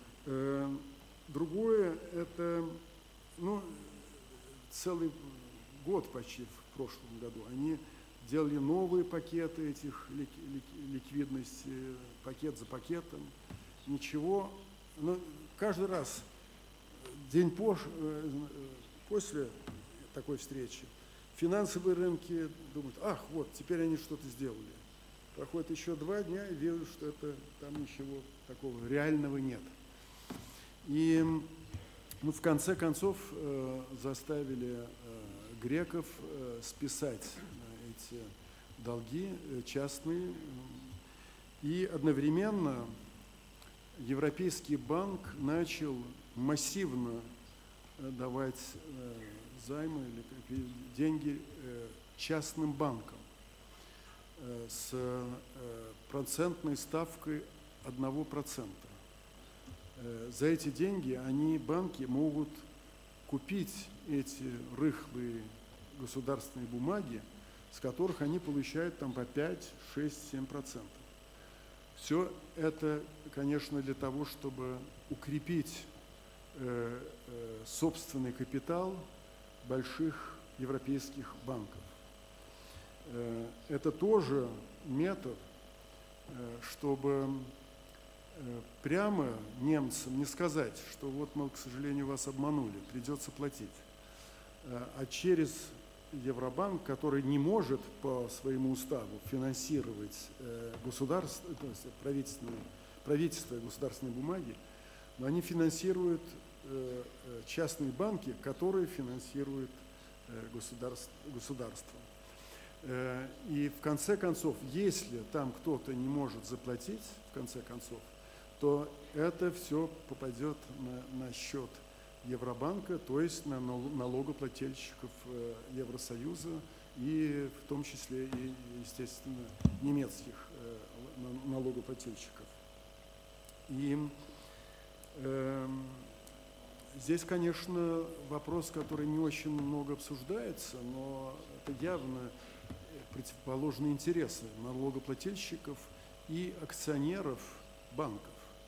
Другое, это, ну, целый год почти в прошлом году они делали новые пакеты этих ликвидности, пакет за пакетом. Ничего, но каждый раз, день позже, после такой встречи, финансовые рынки думают, ах, вот, теперь они что-то сделали. Проходит еще два дня, и вижу, что это, там ничего такого реального нет. И ну, в конце концов э, заставили э, греков э, списать э, эти долги э, частные. И одновременно Европейский банк начал массивно э, давать э, займы или деньги э, частным банкам э, с э, процентной ставкой одного процента. За эти деньги они, банки, могут купить эти рыхлые государственные бумаги, с которых они получают там по пять, шесть, семь процентов. Все это, конечно, для того, чтобы укрепить э, э, собственный капитал больших европейских банков. Э, это тоже метод, э, чтобы прямо немцам не сказать, что вот, мол, к сожалению, вас обманули, придется платить. А через Евробанк, который не может по своему уставу финансировать государство, то есть правительственные, правительство и государственные бумаги, но они финансируют частные банки, которые финансируют государство. государство. И в конце концов, если там кто-то не может заплатить, в конце концов, то это все попадет на, на счет Евробанка, то есть на налогоплательщиков Евросоюза и в том числе и, естественно, немецких налогоплательщиков. И э, здесь, конечно, вопрос, который не очень много обсуждается, но это явно противоположные интересы налогоплательщиков и акционеров банков.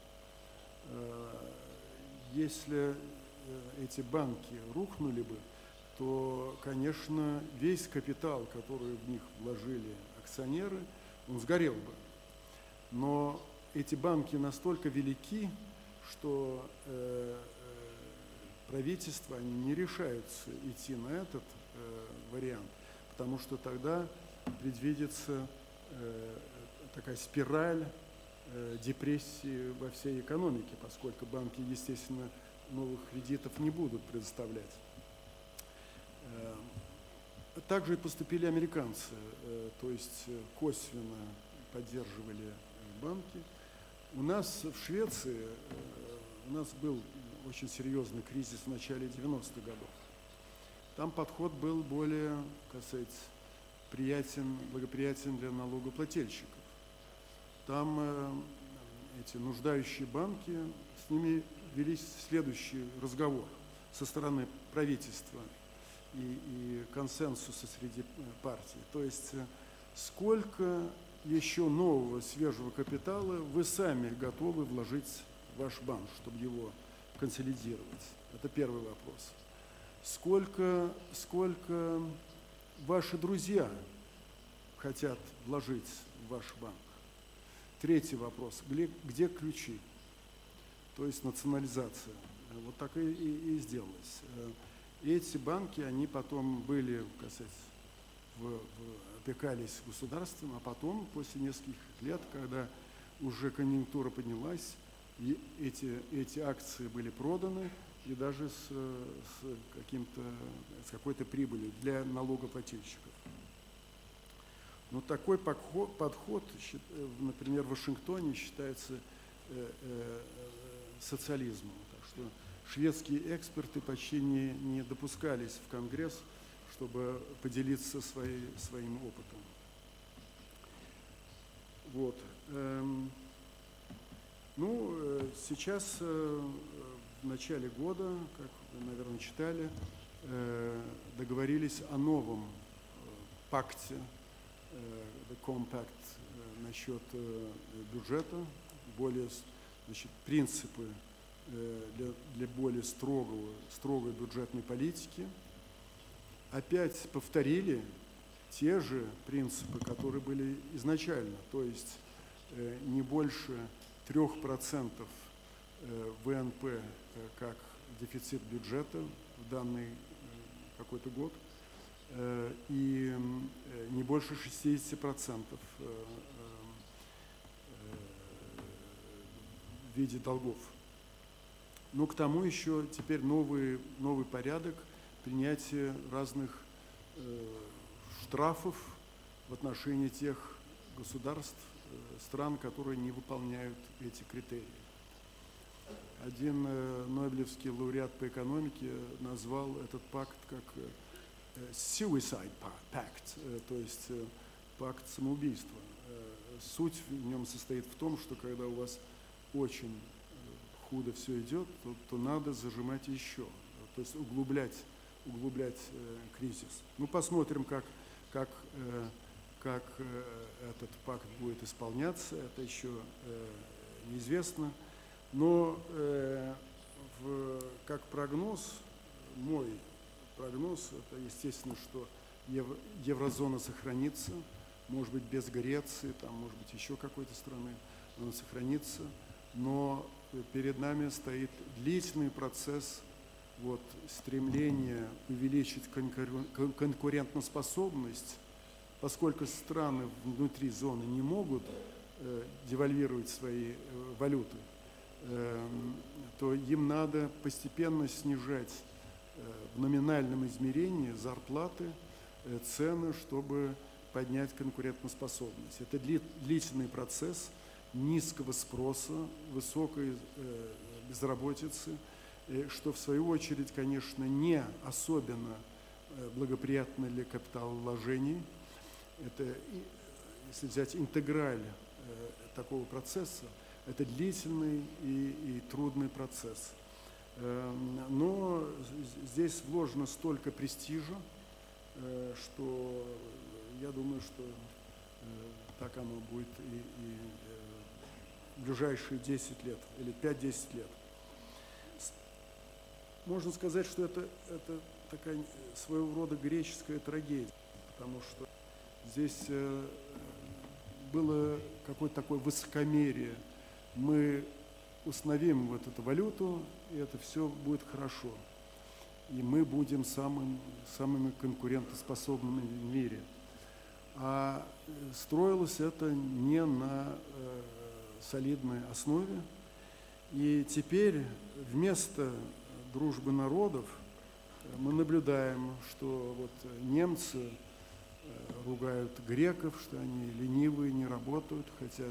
Если эти банки рухнули бы, то, конечно, весь капитал, который в них вложили акционеры, он сгорел бы. Но эти банки настолько велики, что э, правительства они не решаются идти на этот э, вариант, потому что тогда предвидится э, такая спираль э, депрессии во всей экономике, поскольку банки, естественно, новых кредитов не будут предоставлять. Э, также и поступили американцы, э, то есть косвенно поддерживали банки. У нас в Швеции э, у нас был очень серьезный кризис в начале девяностых годов. Там подход был более, как сказать, приятен, благоприятен для налогоплательщиков. Там э, эти нуждающие банки, с ними велись следующий разговор со стороны правительства и, и консенсуса среди партий. То есть э, сколько еще нового свежего капитала вы сами готовы вложить в ваш банк, чтобы его консолидировать? Это первый вопрос. Сколько, сколько ваши друзья хотят вложить в ваш банк? Третий вопрос. Где, где ключи? То есть национализация. Вот так и, и, и сделалось. Эти банки, они потом были, так сказать, в, в опекались государством, а потом, после нескольких лет, когда уже конъюнктура поднялась, и эти, эти акции были проданы, и даже с, с, каким-то, с какой-то прибылью для налогоплательщиков. Но такой подход, подход, например, в Вашингтоне считается э, э, социализмом. Так что шведские эксперты почти не, не допускались в Конгресс, чтобы поделиться своей, своим опытом. Вот. Эм, ну, сейчас, э, в начале года, как вы, наверное, читали, э, договорились о новом э, пакте, э, the compact, э, насчет э, бюджета, более, значит, принципы э, для, для более строгого, строгой бюджетной политики. Опять повторили те же принципы, которые были изначально, то есть э, не больше трех процентов э, вэ эн пэ э, как дефицит бюджета в данный э, какой-то год, э, и э, не больше шестидесяти процентов э, э, в виде долгов. Но к тому еще теперь новый, новый порядок принятия разных э, штрафов в отношении тех государств, э, стран, которые не выполняют эти критерии. Один э, нобелевский лауреат по экономике назвал этот пакт как э, suicide pact, э, то есть э, пакт самоубийства. Э, суть в нем состоит в том, что когда у вас очень э, худо все идет, то, то надо зажимать еще, то есть углублять углублять э, кризис. Ну, посмотрим, как, как, э, как э, этот пакт будет исполняться, это еще э, неизвестно. Но э, в, как прогноз, мой прогноз, это естественно, что евро, еврозона сохранится, может быть, без Греции, там, может быть, еще какой-то страны, она сохранится, но перед нами стоит длительный процесс вот, стремление увеличить конкурентоспособность, поскольку страны внутри зоны не могут э, девальвировать свои э, валюты, э, то им надо постепенно снижать э, в номинальном измерении зарплаты, э, цены, чтобы поднять конкурентоспособность. Это дли, длительный процесс низкого спроса, высокой э, безработицы, что в свою очередь, конечно, не особенно благоприятно для капиталовложений. Это, если взять интеграль такого процесса, это длительный и, и трудный процесс. Но здесь вложено столько престижа, что я думаю, что так оно будет и, и в ближайшие десять лет или пять-десять лет. Можно сказать, что это, это такая своего рода греческая трагедия, потому что здесь э, было какое-то такое высокомерие. Мы установим вот эту валюту, и это все будет хорошо. И мы будем самым, самыми конкурентоспособными в мире. А строилось это не на э, солидной основе. И теперь вместо дружбы народов мы наблюдаем, что вот немцы ругают греков, что они ленивые, не работают, хотя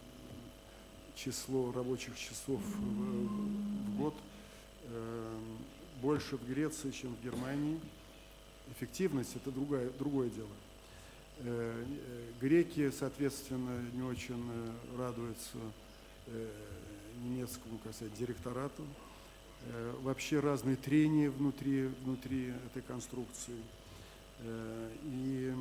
число рабочих часов в, в год э, больше в Греции, чем в Германии. Эффективность – это другое, другое дело. Э, греки, соответственно, не очень радуются э, немецкому, как сказать, директорату. Вообще разные трения внутри, внутри этой конструкции. И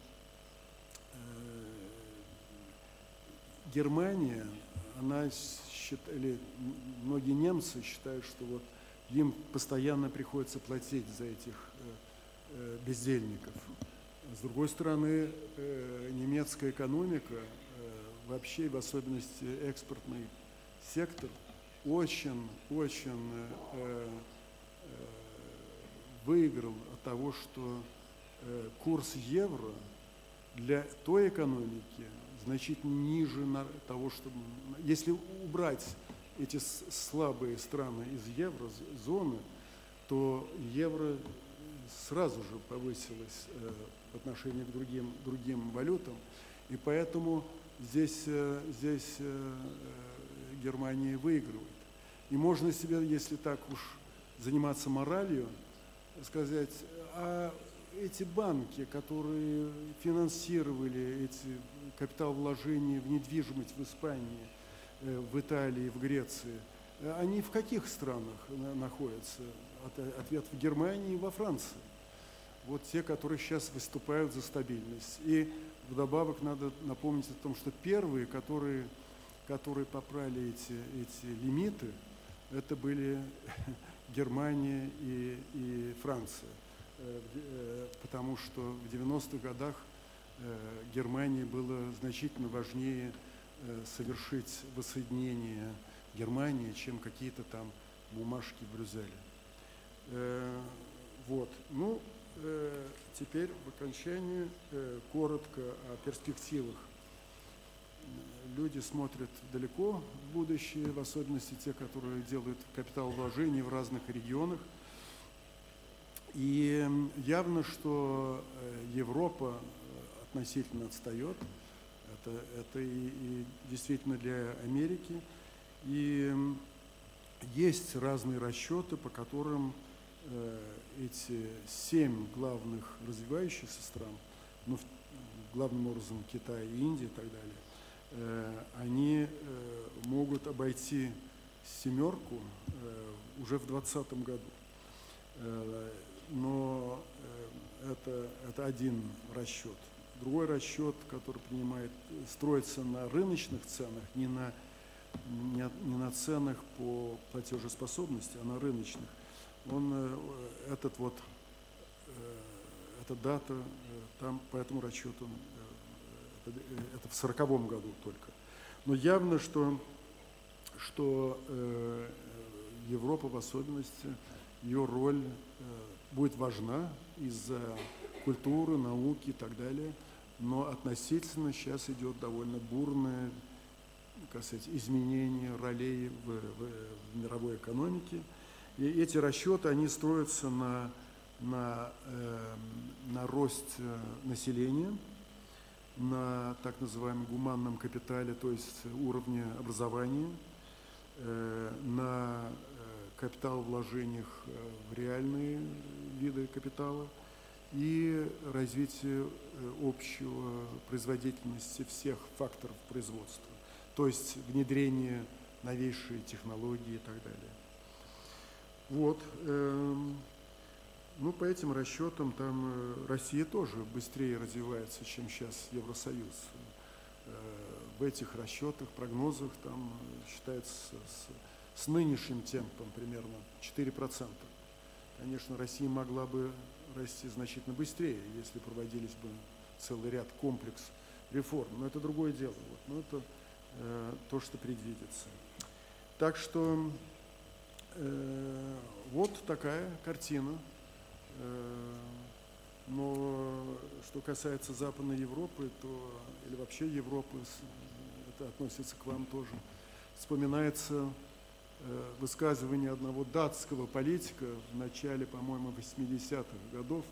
Германия, она считает, или многие немцы считают, что вот им постоянно приходится платить за этих бездельников. С другой стороны, немецкая экономика, вообще в особенности экспортный сектор, очень-очень э, э, выиграл от того, что э, курс евро для той экономики значительно ниже того, чтобы... Если убрать эти слабые страны из еврозоны, то евро сразу же повысилось в отношении к другим, другим валютам, и поэтому здесь, здесь Германия выигрывает. И можно себе, если так уж заниматься моралью, сказать, а эти банки, которые финансировали эти капиталовложения в недвижимость в Испании, в Италии, в Греции, они в каких странах находятся? Ответ: в Германии и во Франции. Вот те, которые сейчас выступают за стабильность. И вдобавок надо напомнить о том, что первые, которые, которые попрали эти, эти лимиты, это были Германия и, и Франция. Потому что в девяностых годах Германии было значительно важнее совершить воссоединение Германии, чем какие-то там бумажки в Брюсселе. Вот. Ну, теперь в окончании коротко о перспективах. Люди смотрят далеко в будущее, в особенности те, которые делают капиталовложения в разных регионах. И явно, что Европа относительно отстает. Это, это и, и действительно для Америки. И есть разные расчеты, по которым э, эти семь главных развивающихся стран, ну, главным образом Китай, Индия и так далее, э, они э, могут обойти семерку э, уже в двадцатом году. Э, но э, это, это один расчет. Другой расчет, который принимает, строится на рыночных ценах, не на, не, не на ценах по платежеспособности, а на рыночных. Он, этот вот, эта дата, там по этому расчету, это, это в сороковом году только. Но явно, что, что Европа в особенности, ее роль будет важна из-за культуры, науки и так далее. Но относительно сейчас идет довольно бурное, как сказать, изменение ролей в, в, в мировой экономике. И эти расчеты, они строятся на, на, э, на рост населения, на так называемом гуманном капитале, то есть уровне образования, э, на капиталовложениях в реальные виды капитала и развитие общего производительности всех факторов производства, то есть внедрение новейшей технологии и так далее. Вот. Ну, по этим расчетам там Россия тоже быстрее развивается, чем сейчас Евросоюз. В этих расчетах, прогнозах там считается с, с нынешним темпом примерно четыре процента. Конечно, Россия могла бы расти значительно быстрее, если проводились бы целый ряд комплекс реформ. Но это другое дело. Вот. Но это э, то, что предвидится. Так что э, вот такая картина. Э, но что касается Западной Европы, то, или вообще Европы, это относится к вам тоже, вспоминается высказывание одного датского политика в начале, по-моему, восьмидесятых годов.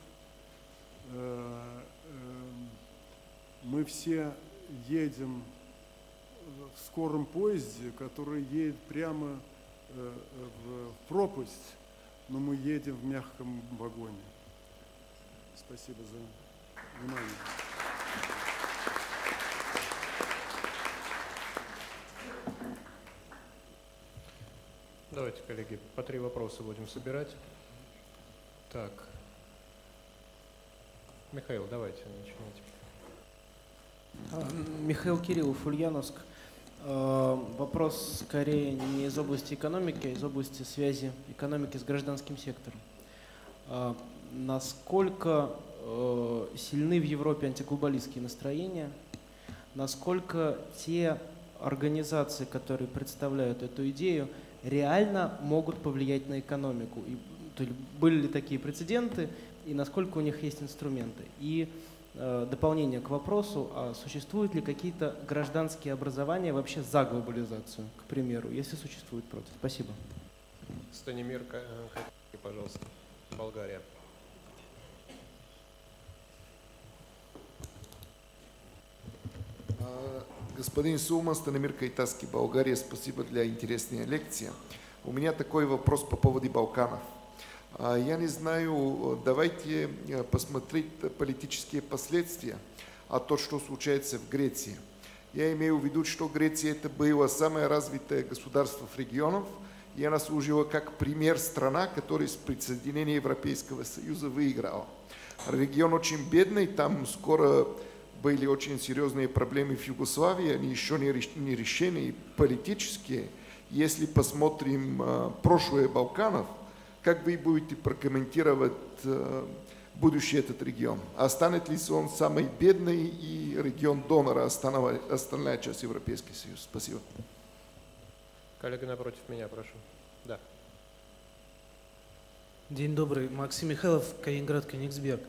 Мы все едем в скором поезде, который едет прямо в пропасть, но мы едем в мягком вагоне. Спасибо за внимание. Давайте, коллеги, по три вопроса будем собирать. Так. Михаил, давайте, начинайте. Михаил Кириллов, Ульяновск. Вопрос скорее не из области экономики, а из области связи экономики с гражданским сектором. Насколько сильны в Европе антиглобалистские настроения? Насколько те организации, которые представляют эту идею, реально могут повлиять на экономику? И, то есть, были ли такие прецеденты, и насколько у них есть инструменты? И э, дополнение к вопросу, а существуют ли какие-то гражданские образования вообще за глобализацию, к примеру, если существуют против? Спасибо. Станимир, пожалуйста, Болгария. Господин Сулман, Станимир Кайтаски, Болгария, спасибо для интересной лекции. У меня такой вопрос по поводу Балканов. Я не знаю, давайте посмотреть политические последствия от того, что случается в Греции. Я имею в виду, что Греция это было самое развитое государство в регионах, и она служила как пример страна, которая с присоединения Европейского Союза выиграла. Регион очень бедный, там скоро были очень серьезные проблемы в Югославии, они еще не решены, политические. Если посмотрим э, прошлое Балканов, как вы будете прокомментировать э, будущее этот регион? Останет ли он самый бедный и регион донора, остальная, остальная часть Европейского Союза? Спасибо. Коллега напротив меня, прошу. Да. День добрый. Максим Михайлов, Калининград, Кёнигсберг.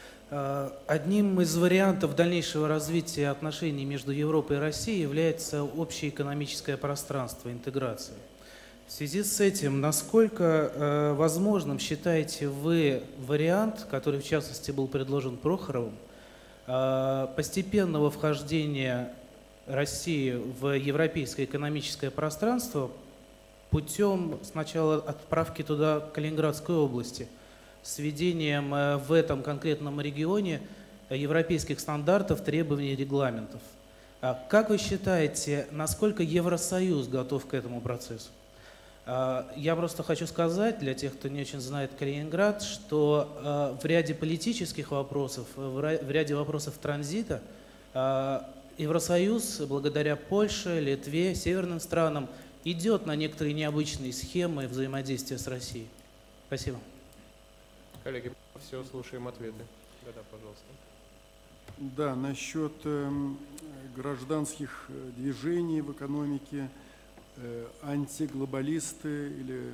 Одним из вариантов дальнейшего развития отношений между Европой и Россией является общее экономическое пространство, интеграция. В связи с этим, насколько возможным считаете вы вариант, который в частности был предложен Прохоровым, постепенного вхождения России в европейское экономическое пространство путем сначала отправки туда Калининградской области, с введением в этом конкретном регионе европейских стандартов, требований и регламентов? Как вы считаете, насколько Евросоюз готов к этому процессу? Я просто хочу сказать, для тех, кто не очень знает Калининград, что в ряде политических вопросов, в ряде вопросов транзита Евросоюз, благодаря Польше, Литве, северным странам, идет на некоторые необычные схемы взаимодействия с Россией. Спасибо. Коллеги, все, слушаем ответы. Да-да, пожалуйста. Да, насчет э, гражданских движений в экономике, э, антиглобалисты или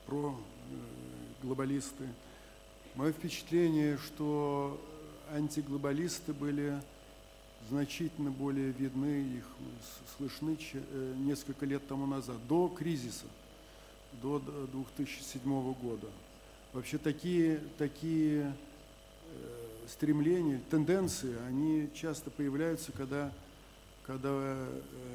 проглобалисты. Мое впечатление, что антиглобалисты были значительно более видны, их слышны э, несколько лет тому назад, до кризиса, до две тысячи седьмого года. Вообще такие, такие э, стремления, тенденции, они часто появляются, когда, когда э,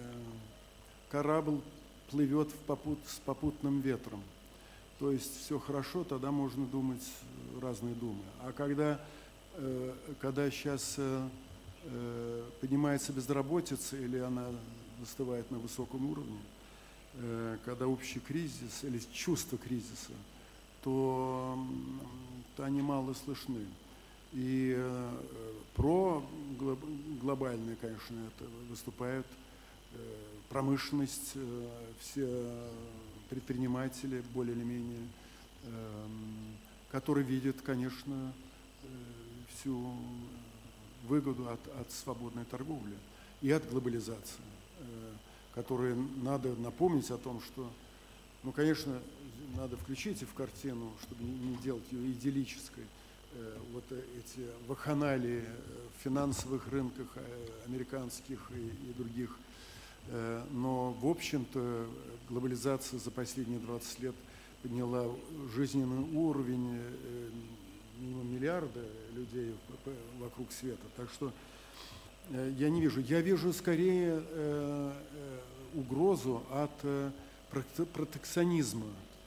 корабль плывет в попут, с попутным ветром. То есть все хорошо, тогда можно думать разные думы. А когда, э, когда сейчас э, э, поднимается безработица или она выступает на высоком уровне, э, когда общий кризис или чувство кризиса, то, то они мало слышны. И э, про глобальные, конечно, это выступают э, промышленность, э, все предприниматели более или менее, э, которые видят, конечно, э, всю выгоду от, от свободной торговли и от глобализации, э, которые надо напомнить о том, что, ну, конечно, надо включить и в картину, чтобы не делать ее идиллической, э, вот эти вакханалии в финансовых рынках э, американских и, и других. Э, но, в общем-то, глобализация за последние двадцать лет подняла жизненный уровень э, мимо миллиарда людей вокруг света. Так что э, я не вижу. Я вижу скорее э, э, угрозу от э, протекционизма.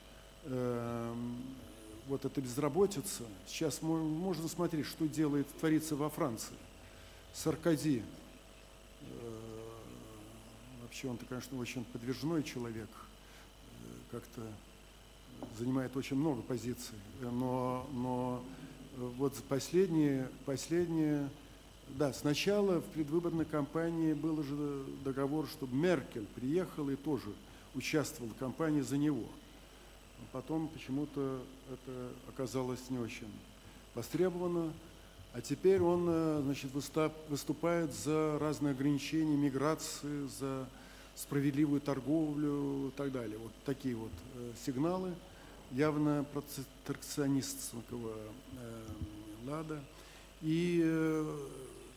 Вот эта безработица. Сейчас можно смотреть, что делает, творится во Франции. Саркози. Вообще он-то, конечно, очень подвижной человек. Как-то занимает очень много позиций. Но, но вот последние, последние... Да, сначала в предвыборной кампании был же договор, чтобы Меркель приехала и тоже участвовала в кампании за него. Потом почему-то это оказалось не очень востребовано. А теперь он, значит, выступает за разные ограничения миграции, за справедливую торговлю и так далее. Вот такие вот сигналы явно протекционистского лада. И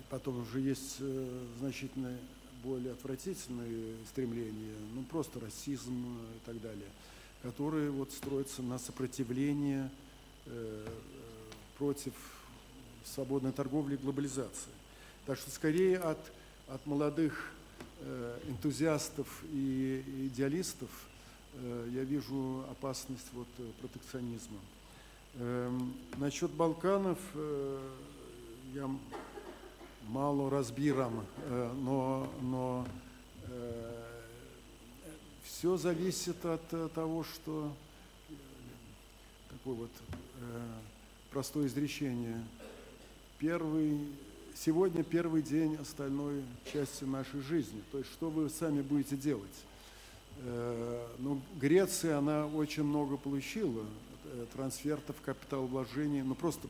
потом уже есть э, значительно более отвратительные стремления, ну просто расизм и так далее, которые вот строятся на сопротивлении э, против свободной торговли и глобализации. Так что скорее от, от молодых э, энтузиастов и идеалистов э, я вижу опасность вот, протекционизма. Э, насчет Балканов э, я мало разбирам, э, но, но э, все зависит от того, что такое вот э, простое изречение. Первый, сегодня первый день остальной части нашей жизни. То есть, что вы сами будете делать? Э, ну, Греция, она очень много получила э, трансфертов, капиталовложений, ну, просто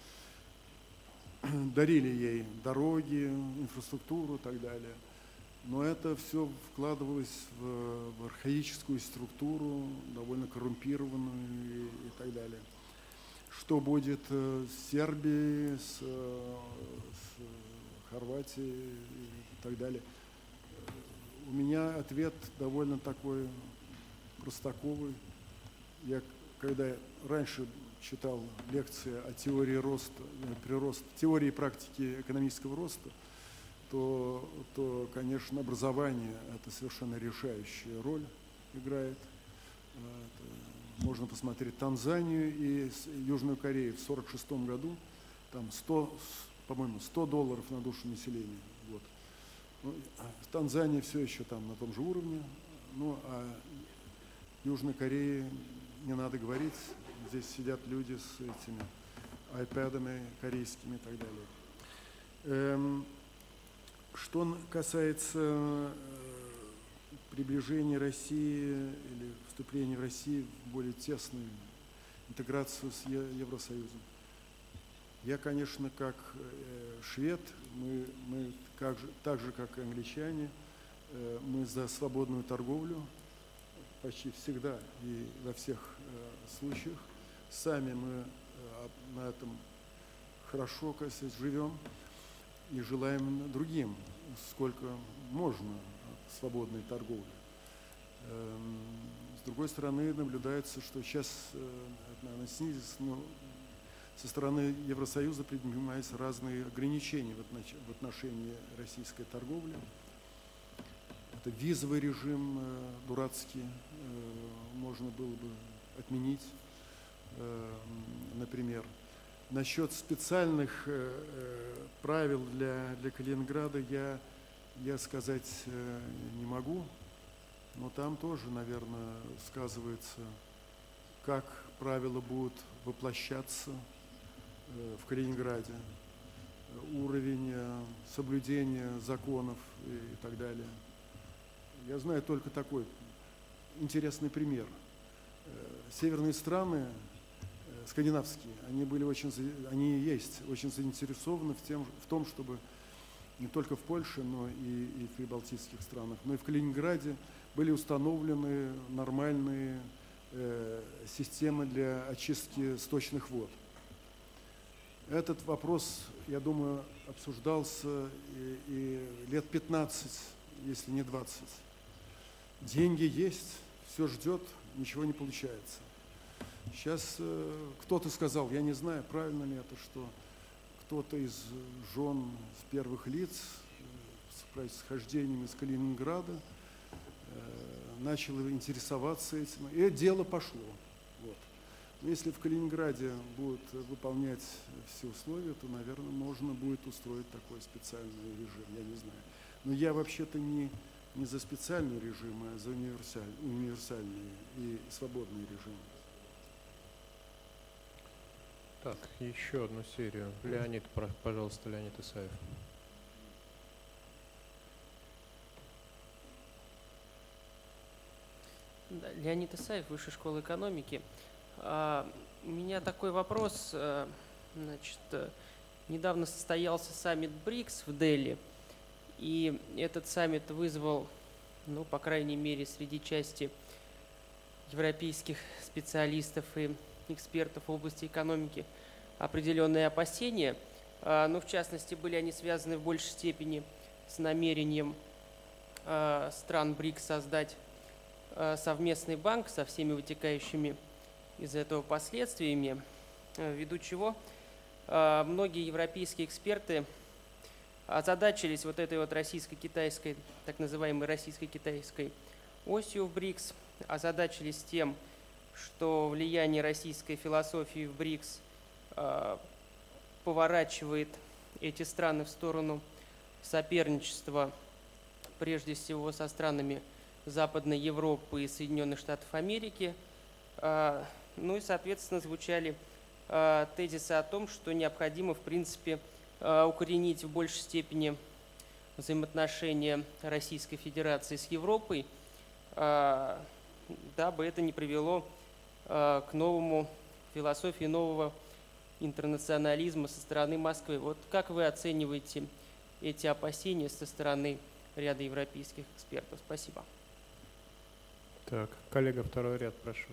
дарили ей дороги, инфраструктуру и так далее. Но это все вкладывалось в, в архаическую структуру, довольно коррумпированную и, и так далее. Что будет с Сербией, с, с Хорватией и так далее? У меня ответ довольно такой простаковый. Я когда раньше читал лекции о теории роста, прироста, теории и практики экономического роста, то, то, конечно, образование – это совершенно решающая роль играет. Это, можно посмотреть Танзанию и Южную Корею в сорок шестом году, там сто, по-моему, сто долларов на душу населения. Вот. Ну, Танзания все еще там на том же уровне, ну а Южной Корее не надо говорить. Здесь сидят люди с этими айпэдами корейскими и так далее. Эм, что касается приближения России или вступления в Россию в более тесную интеграцию с Евросоюзом, я, конечно, как швед, мы, мы как же, так же, как и англичане, мы за свободную торговлю почти всегда и во всех случаях. Сами мы на этом хорошо, кажется, живем и желаем другим, сколько можно свободной торговли. С другой стороны, наблюдается, что сейчас она снизится, но со стороны Евросоюза принимаются разные ограничения в отношении российской торговли. Это визовый режим дурацкий, можно было бы отменить, например. Насчет специальных правил для, для Калининграда я, я сказать не могу, но там тоже, наверное, сказывается, как правила будут воплощаться в Калининграде, уровень соблюдения законов и так далее. Я знаю только такой интересный пример. Северные страны, скандинавские, они были очень, они и есть очень заинтересованы в, тем, в том, чтобы не только в Польше, но и, и в прибалтийских странах, но и в Калининграде были установлены нормальные э, системы для очистки сточных вод. Этот вопрос, я думаю, обсуждался и, и лет пятнадцать, если не двадцать. Деньги есть, все ждет, ничего не получается. Сейчас э, кто-то сказал, я не знаю, правильно ли это, что кто-то из жен с первых лиц э, с происхождением из Калининграда э, начал интересоваться этим, и дело пошло. Вот. Если в Калининграде будут выполнять все условия, то, наверное, можно будет устроить такой специальный режим, я не знаю. Но я вообще-то не, не за специальный режим, а за универсаль, универсальный и свободный режим. Так, еще одну серию. Леонид, пожалуйста, Леонид Исаев. Да, Леонид Исаев, Высшая школа экономики. А, у меня такой вопрос. А, значит, недавно состоялся саммит БРИКС в Дели, и этот саммит вызвал, ну, по крайней мере, среди части европейских специалистов и экспертов в области экономики определенные опасения. А, Ну, в частности, были они связаны в большей степени с намерением а, стран БРИКС создать а, совместный банк со всеми вытекающими из этого последствиями, а, ввиду чего а, многие европейские эксперты озадачились вот этой вот российско-китайской, так называемой российско-китайской осью в БРИКС, озадачились тем, что влияние российской философии в БРИКС э, поворачивает эти страны в сторону соперничества, прежде всего со странами Западной Европы и Соединенных Штатов Америки. Э, ну и, соответственно, звучали э, тезисы о том, что необходимо, в принципе, э, укоренить в большей степени взаимоотношения Российской Федерации с Европой, э, дабы это не привело к новому философии нового интернационализма со стороны Москвы. Вот как вы оцениваете эти опасения со стороны ряда европейских экспертов? Спасибо. Так, коллега, второй ряд, прошу.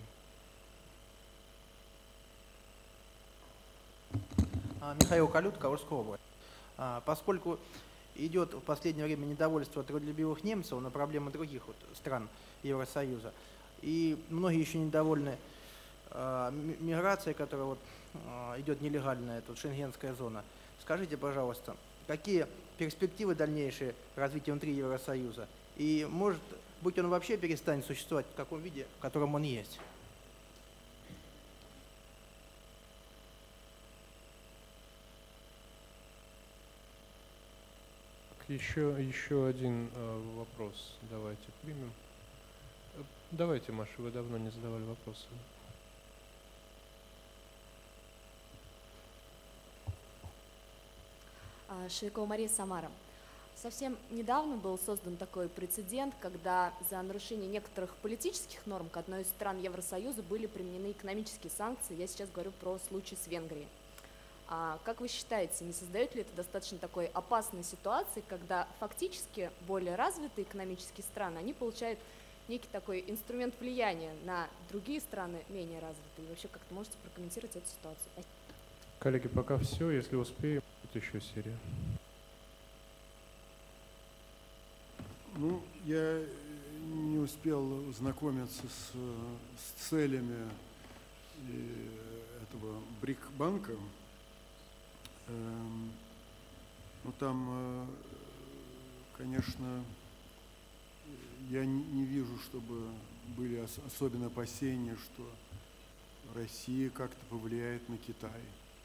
Михаил Калют, Калужская область. Поскольку идет в последнее время недовольство трудолюбивых немцев на проблемы других вот стран Евросоюза, и многие еще недовольны миграцией, которая вот идет нелегальная, тут шенгенская зона. Скажите, пожалуйста, какие перспективы дальнейшие развития внутри Евросоюза? И может быть он вообще перестанет существовать в таком виде, в котором он есть? Еще, еще один э, вопрос давайте примем. Давайте, Маша, вы давно не задавали вопросы. Шевикова Мария, Самара. Совсем недавно был создан такой прецедент, когда за нарушение некоторых политических норм к одной из стран Евросоюза были применены экономические санкции. Я сейчас говорю про случай с Венгрией. А как вы считаете, не создает ли это достаточно такой опасной ситуации, когда фактически более развитые экономические страны, они получают некий такой инструмент влияния на другие страны, менее развитые? И вообще как-то можете прокомментировать эту ситуацию? Коллеги, пока все, если успеем, будет еще серия. Ну, я не успел ознакомиться с, с целями этого БРИК-банка. Эм, ну, там, конечно, я не, не вижу, чтобы были ос, особенно опасения, что Россия как-то повлияет на Китай.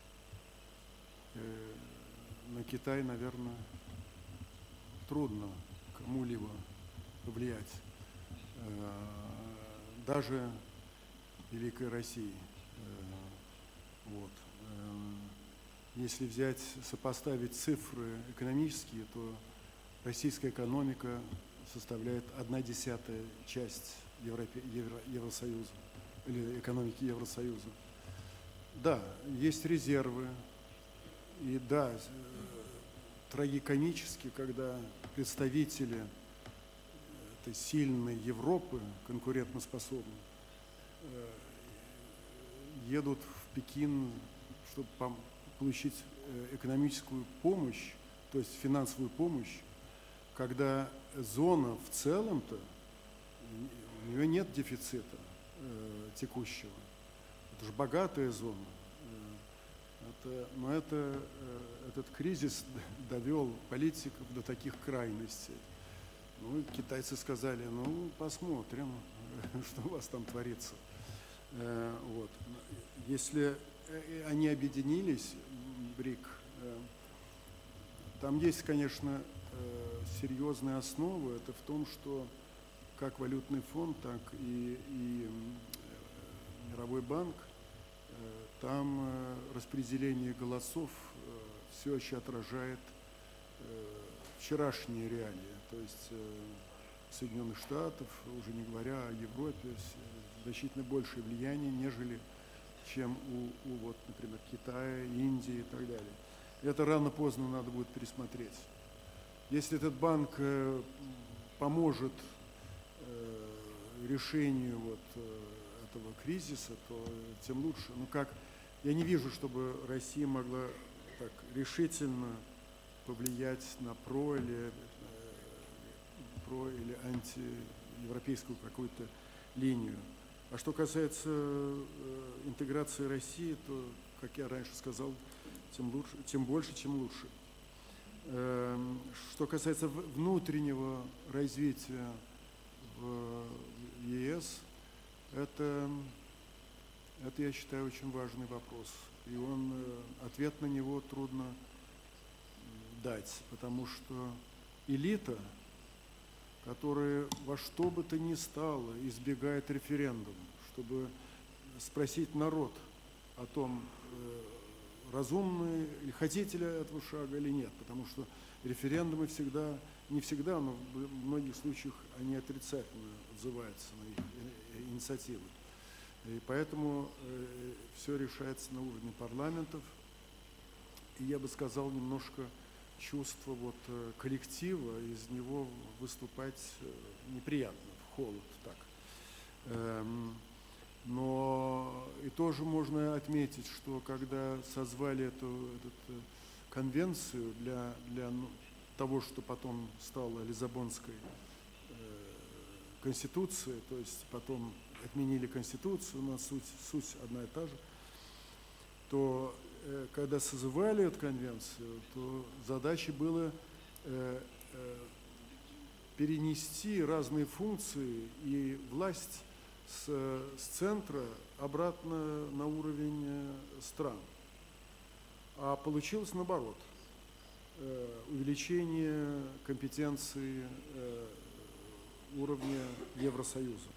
Э, на Китай, наверное, трудно кому-либо повлиять. Э, даже Великой России. Э, вот. Э, если взять, сопоставить цифры экономические, то российская экономика составляет одна десятая часть Европе, Евро, Евросоюза, или экономики Евросоюза. Да, есть резервы, и да, трагикомически, когда представители этой сильной Европы, конкурентоспособной, едут в Пекин, чтобы получить экономическую помощь, то есть финансовую помощь, когда зона в целом-то, у нее нет дефицита э, текущего. Это же богатая зона. Это, но это, э, этот кризис довел политиков до таких крайностей. Ну, китайцы сказали, ну, посмотрим, что у вас там творится. Э, вот. Если они объединились, БРИК, э, там есть, конечно, серьезная основа. Это в том, что как валютный фонд, так и, и Мировой банк, там распределение голосов все еще отражает вчерашние реалии. То есть Соединенных Штатов, уже не говоря о Европе, значительно большее влияние, нежели чем у, у вот, например, Китая, Индии и так далее. Это рано-поздно надо будет пересмотреть. Если этот банк э, поможет э, решению вот, э, этого кризиса, то тем лучше. Ну как, я не вижу, чтобы Россия могла так решительно повлиять на про или, про или антиевропейскую какую-то линию. А что касается интеграции России, то, как я раньше сказал, тем лучше, тем больше, чем лучше. Что касается внутреннего развития в ЕС, это, это, я считаю, очень важный вопрос. И он, ответ на него трудно дать, потому что элита, которая во что бы то ни стало избегает референдума, чтобы спросить народ о том, разумны, хотите ли этого шага или нет, потому что референдумы всегда, не всегда, но в многих случаях они отрицательно отзываются на их инициативы. И поэтому э, все решается на уровне парламентов. И я бы сказал, немножко чувство вот, коллектива, из него выступать неприятно, в холод так. Эм, но и тоже можно отметить, что когда созвали эту, эту конвенцию для, для ну, того, что потом стало Лиссабонской э, конституцией, то есть потом отменили конституцию, у нас суть, суть одна и та же, то э, когда созывали эту конвенцию, то задачей было э, э, перенести разные функции и власть с, с центра обратно на уровень стран. А получилось наоборот. Э, увеличение компетенции э, уровня Евросоюза.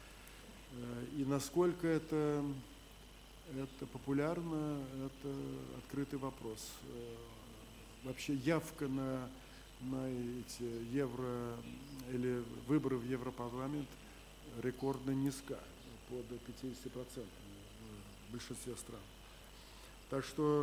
Э, и насколько это, это популярно, это открытый вопрос. Э, вообще явка на, на эти евро или выборы в Европарламент рекордно низка, под пятьдесят процентов в большинстве стран. Так что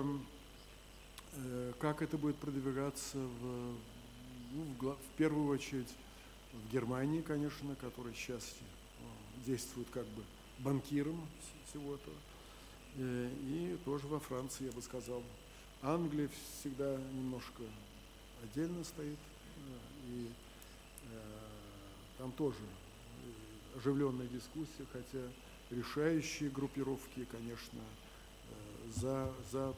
э, как это будет продвигаться в, ну, в, в первую очередь в Германии, конечно, которая сейчас э, действует как бы банкиром всего этого, э, и тоже во Франции, я бы сказал. Англия всегда немножко отдельно стоит, э, и э, там тоже оживленная дискуссия, хотя решающие группировки, конечно, за, за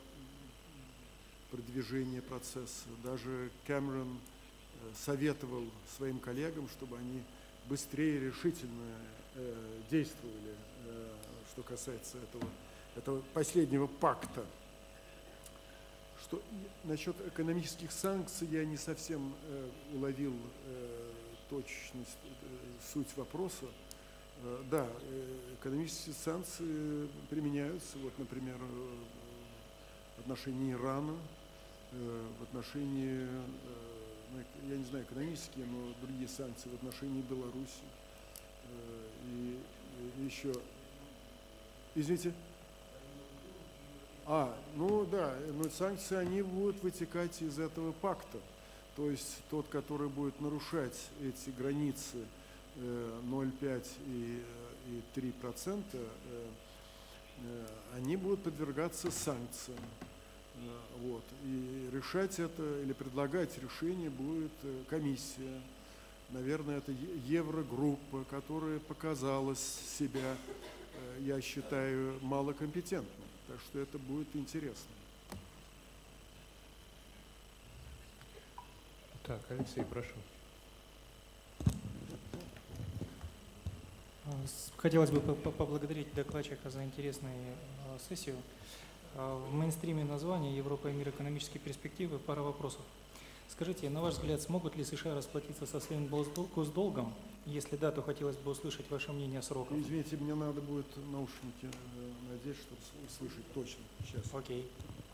продвижение процесса. Даже Кэмерон советовал своим коллегам, чтобы они быстрее, решительно э, действовали, э, что касается этого, этого последнего пакта. Что насчет экономических санкций я не совсем э, уловил э, точность, э, суть вопроса. Э, да, э, экономические санкции применяются, вот, например, э, в отношении Ирана, э, в отношении, э, я не знаю, экономические, но другие санкции в отношении Беларуси. Э, и, и еще, извините. А, ну да, но санкции, они будут вытекать из этого пакта. То есть тот, который будет нарушать эти границы э, ноль целых пять и, и три процента, э, э, они будут подвергаться санкциям. Э, вот. И решать это или предлагать решение будет э, комиссия. Наверное, это Еврогруппа, которая показала себя, э, я считаю, малокомпетентной. Так что это будет интересно. Так, Алексей, прошу. Хотелось бы поблагодарить докладчика за интересную сессию. В мейнстриме названия «Европа и мир. Экономические перспективы» пара вопросов. Скажите, на ваш взгляд, смогут ли США расплатиться со своим госдолгом? Если да, то хотелось бы услышать ваше мнение о сроках. Извините, мне надо будет наушники надеть, чтобы услышать точно. Сейчас. Окей.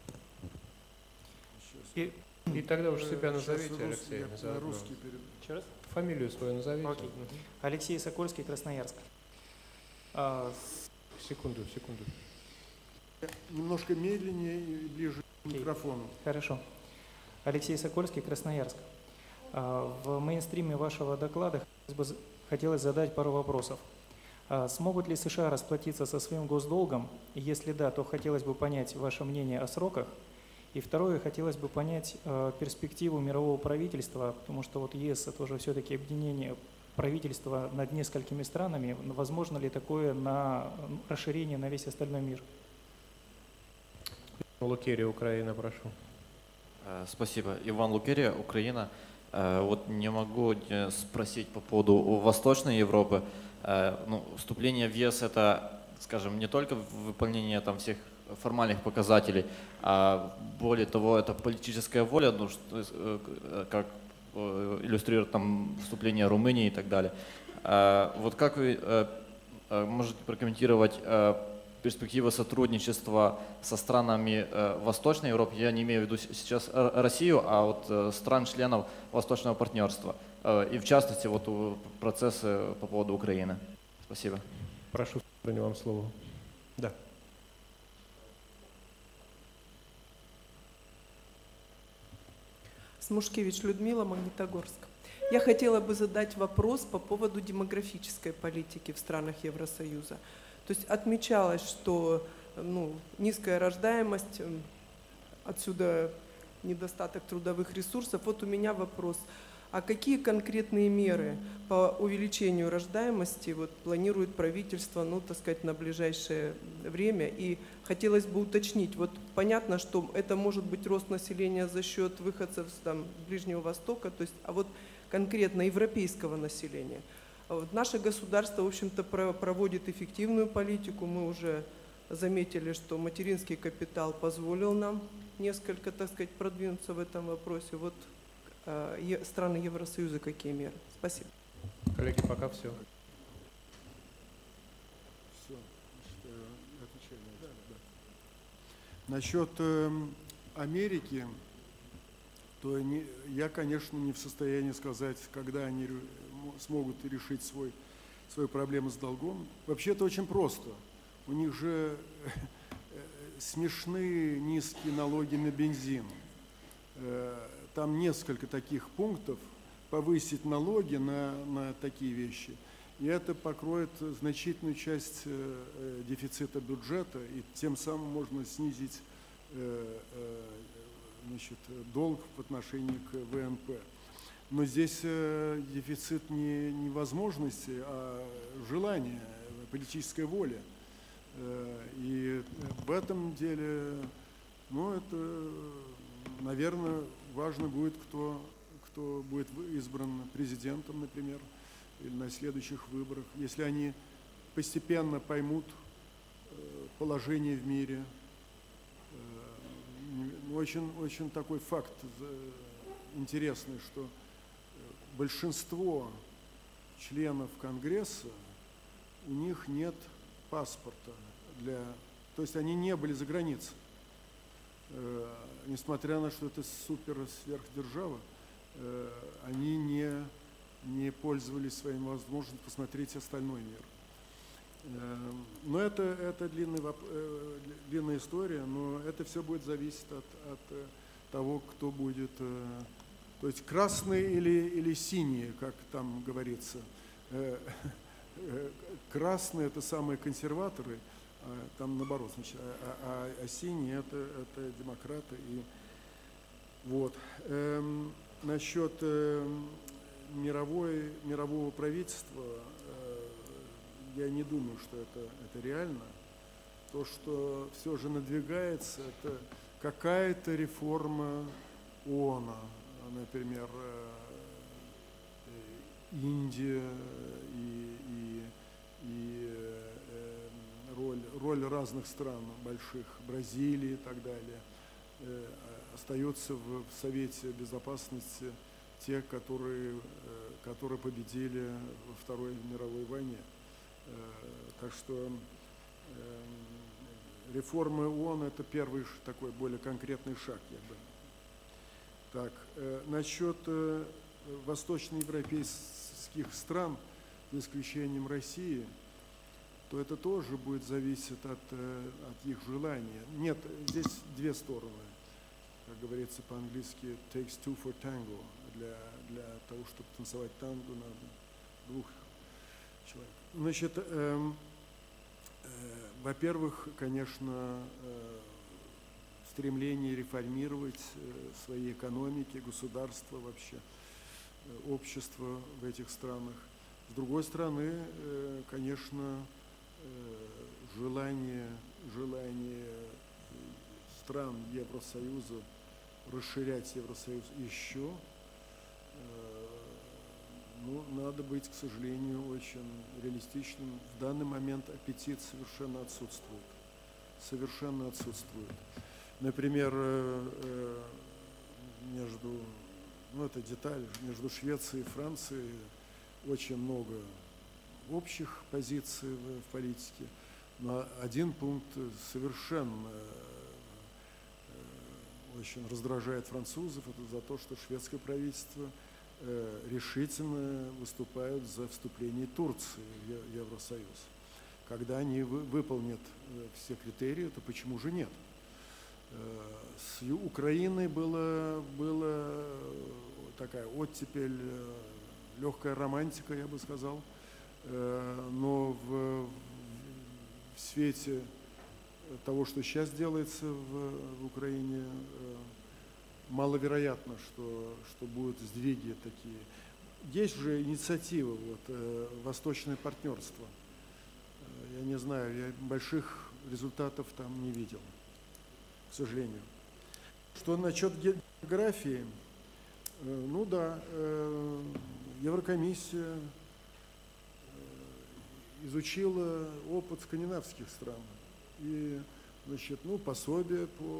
И, и тогда уж себя назовите, рус, Алексей. Я на русский перед... Еще раз? Фамилию свою назовите. Окей. Угу. Алексей Сокольский, Красноярск. А... Секунду, секунду. Немножко медленнее и ближе к микрофону. Хорошо. Алексей Сокольский, Красноярск. В мейнстриме вашего доклада хотелось задать пару вопросов. Смогут ли США расплатиться со своим госдолгом? Если да, то хотелось бы понять ваше мнение о сроках. И второе, хотелось бы понять э, перспективу мирового правительства, потому что вот ЕС это уже все-таки объединение правительства над несколькими странами. Возможно ли такое на расширение на весь остальной мир? Лукерия, Украина, прошу. Спасибо. Иван Лукерия, Украина. Вот не могу спросить по поводу Восточной Европы. Ну, вступление в ЕС — это, скажем, не только выполнение там всех формальных показателей, а более того, это политическая воля, ну, что, как иллюстрирует там вступление Румынии и так далее. Вот как вы можете прокомментировать перспективы сотрудничества со странами Восточной Европы? Я не имею в виду сейчас Россию, а вот стран-членов Восточного партнерства. И в частности, вот процессы по поводу Украины. Спасибо. Прошу, вам слово. Да. Смушкевич Людмила, Магнитогорск. Я хотела бы задать вопрос по поводу демографической политики в странах Евросоюза. То есть отмечалось, что ну, низкая рождаемость, отсюда недостаток трудовых ресурсов. Вот у меня вопрос. А какие конкретные меры по увеличению рождаемости вот, планирует правительство, ну, так сказать, на ближайшее время? И хотелось бы уточнить, вот понятно, что это может быть рост населения за счет выходцев там, с Ближнего Востока, то есть, а вот конкретно европейского населения. Вот наше государство, в общем-то, проводит эффективную политику. Мы уже заметили, что материнский капитал позволил нам несколько, так сказать, продвинуться в этом вопросе. Вот страны Евросоюза какие меры? Спасибо. Коллеги, пока все. Все, отвечаю на это. Да. Насчет э, Америки, то не, я, конечно, не в состоянии сказать, когда они смогут решить свой, свою проблему с долгом. Вообще это очень просто. У них же смешные низкие налоги на бензин. Там несколько таких пунктов, повысить налоги на, на такие вещи. И это покроет значительную часть э, дефицита бюджета, и тем самым можно снизить э, э, значит, долг в отношении к ВНП. Но здесь э, дефицит не, не возможности, а желания, политической воли. Э, и в этом деле, ну, это, наверное, важно будет, кто, кто будет избран президентом, например, или на следующих выборах. Если они постепенно поймут положение в мире. Очень, очень такой факт интересный, что большинство членов Конгресса, у них нет паспорта для... То есть они не были за границей. Несмотря на что это супер-сверхдержава, они не, не пользовались своими возможностями посмотреть остальной мир. Но это, это длинный, длинная история, но это все будет зависеть от, от того, кто будет... То есть красные или, или синие, как там говорится. Красные – это самые консерваторы, там наоборот, значит, а, а, а синие это, это демократы. И вот. Эм, насчет э, мировой, мирового правительства, э, я не думаю, что это, это реально. То, что все же надвигается, это какая-то реформа ООН, например, э, Индия и, и, и Роль, роль разных стран больших, Бразилии и так далее, э, остается в, в Совете Безопасности те, которые, э, которые победили во Второй мировой войне. Э, так что э, реформы ООН – это первый такой более конкретный шаг, я бы. Так, э, насчет э, восточноевропейских стран, за исключением России, то это тоже будет зависеть от, от их желания. Нет, здесь две стороны. Как говорится по-английски, takes two for tango. Для, для того, чтобы танцевать танго, надо двух человек. Значит, э, э, во-первых, конечно, э, стремление реформировать свои экономики, государство вообще, общество в этих странах. С другой стороны, конечно, желание, желание стран Евросоюза расширять Евросоюз еще, ну, надо быть, к сожалению, очень реалистичным. В данный момент аппетит совершенно отсутствует. Совершенно отсутствует. Например, между, ну это деталь, между Швецией и Францией очень много общих позиций в, в политике, но один пункт совершенно очень раздражает французов, это за то, что шведское правительство решительно выступают за вступление Турции в Евросоюз. Когда они выполнят все критерии, то почему же нет? С Украиной была, была такая оттепель, легкая романтика, я бы сказал, но в, в свете того, что сейчас делается в, в Украине, маловероятно, что, что будут сдвиги такие. Есть же инициатива, вот, восточное партнерство. Я не знаю, я больших результатов там не видел, к сожалению. Что насчет географии? Ну да, Еврокомиссия изучила опыт скандинавских стран. И, значит, ну, пособие по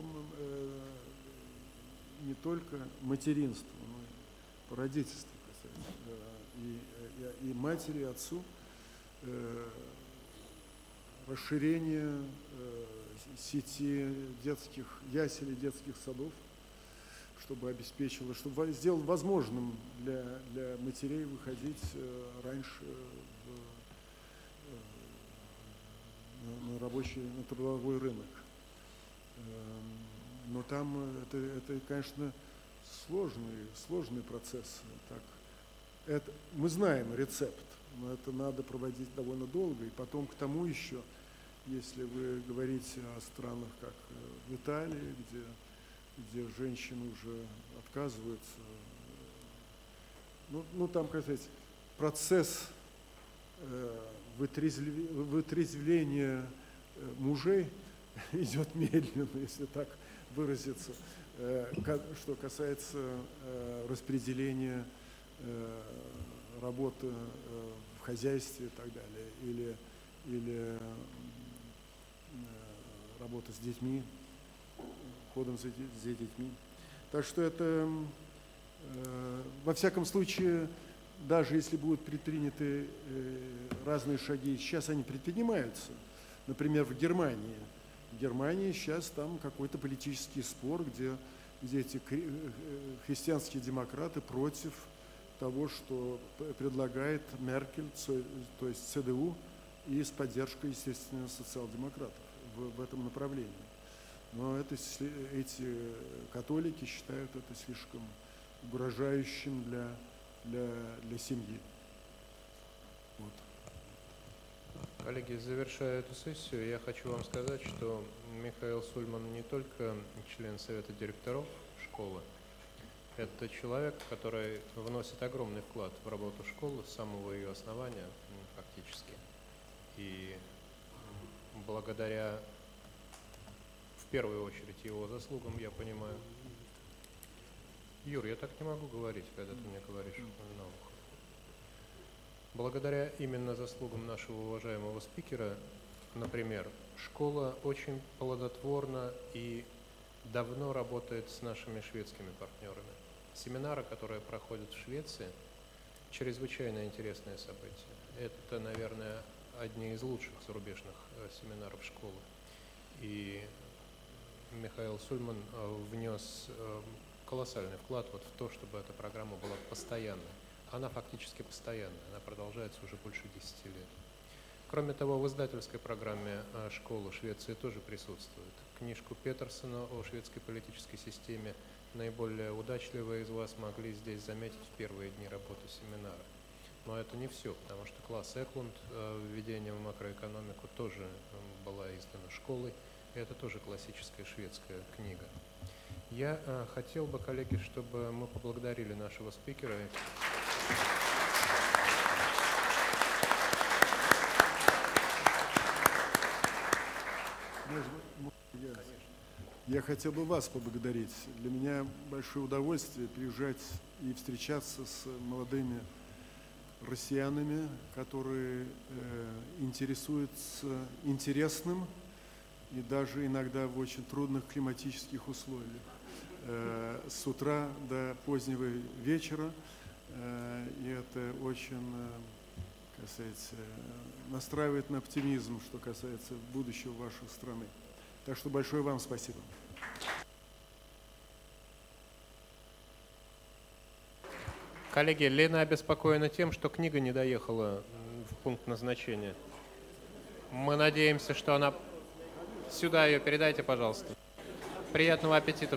не только материнству, но и по родительству, кстати, и, и, и матери, и отцу, э, расширение э, сети детских яселей, детских садов, чтобы обеспечило, чтобы сделал возможным для, для матерей выходить э, раньше в, э, на, на рабочий, на трудовой рынок. Э, Но там это, это, конечно, сложный, сложный процесс. Так, это, мы знаем рецепт, но это надо проводить довольно долго. И потом к тому еще, если вы говорите о странах, как в Италии, где, где женщины уже отказываются, ну, ну там, как сказать, процесс э, вытрезвления, вытрезвления мужей идет медленно, если так выразиться, что касается распределения работы в хозяйстве и так далее, или, или работы с детьми, ходом за детьми. Так что это, во всяком случае, даже если будут предприняты разные шаги, сейчас они предпринимаются, например, в Германии, В Германии сейчас там какой-то политический спор, где, где эти христианские демократы против того, что предлагает Меркель, то есть ЦДУ, и с поддержкой, естественно, социал-демократов в, в этом направлении. Но это, эти католики считают это слишком угрожающим для, для, для семьи. Вот. Коллеги, завершая эту сессию, я хочу вам сказать, что Михаил Сульман не только член Совета директоров школы, это человек, который вносит огромный вклад в работу школы с самого ее основания фактически. И благодаря, в первую очередь, его заслугам, я понимаю. Юр, я так не могу говорить, когда ты мне говоришь на ухо. Благодаря именно заслугам нашего уважаемого спикера, например, школа очень плодотворно и давно работает с нашими шведскими партнерами. Семинары, которые проходят в Швеции, чрезвычайно интересные события. Это, наверное, одни из лучших зарубежных семинаров школы. И Михаил Сульман внес колоссальный вклад вот в то, чтобы эта программа была постоянной. Она фактически постоянная, она продолжается уже больше десяти лет. Кроме того, в издательской программе школы Швеции тоже присутствует. Книжку Петерсона о шведской политической системе наиболее удачливые из вас могли здесь заметить в первые дни работы семинара. Но это не все, потому что класс Эклунд «Введение в макроэкономику» тоже была издана школой. И это тоже классическая шведская книга. Я э, хотел бы, коллеги, чтобы мы поблагодарили нашего спикера. Я, я хотел бы вас поблагодарить. Для меня большое удовольствие приезжать и встречаться с молодыми россиянами, которые э, интересуются интересным и даже иногда в очень трудных климатических условиях. Э, с утра до позднего вечера. Э, и это очень, э, касается, настраивает на оптимизм, что касается будущего вашей страны. Так что большое вам спасибо. Коллеги, Лена обеспокоена тем, что книга не доехала в пункт назначения. Мы надеемся, что она... Сюда ее передайте, пожалуйста. Приятного аппетита.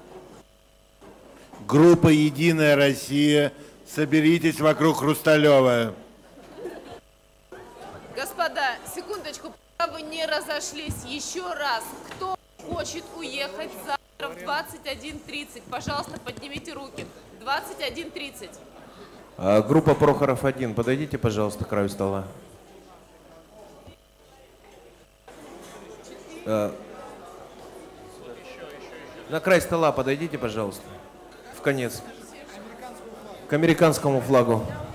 Группа «Единая Россия», соберитесь вокруг Хрусталева. Господа, секундочку, пока вы не разошлись, еще раз, кто хочет уехать завтра в двадцать один тридцать, пожалуйста, поднимите руки. двадцать один тридцать. А, группа Прохоров один, подойдите, пожалуйста, к краю стола. А, на край стола подойдите, пожалуйста, в конец, к американскому флагу.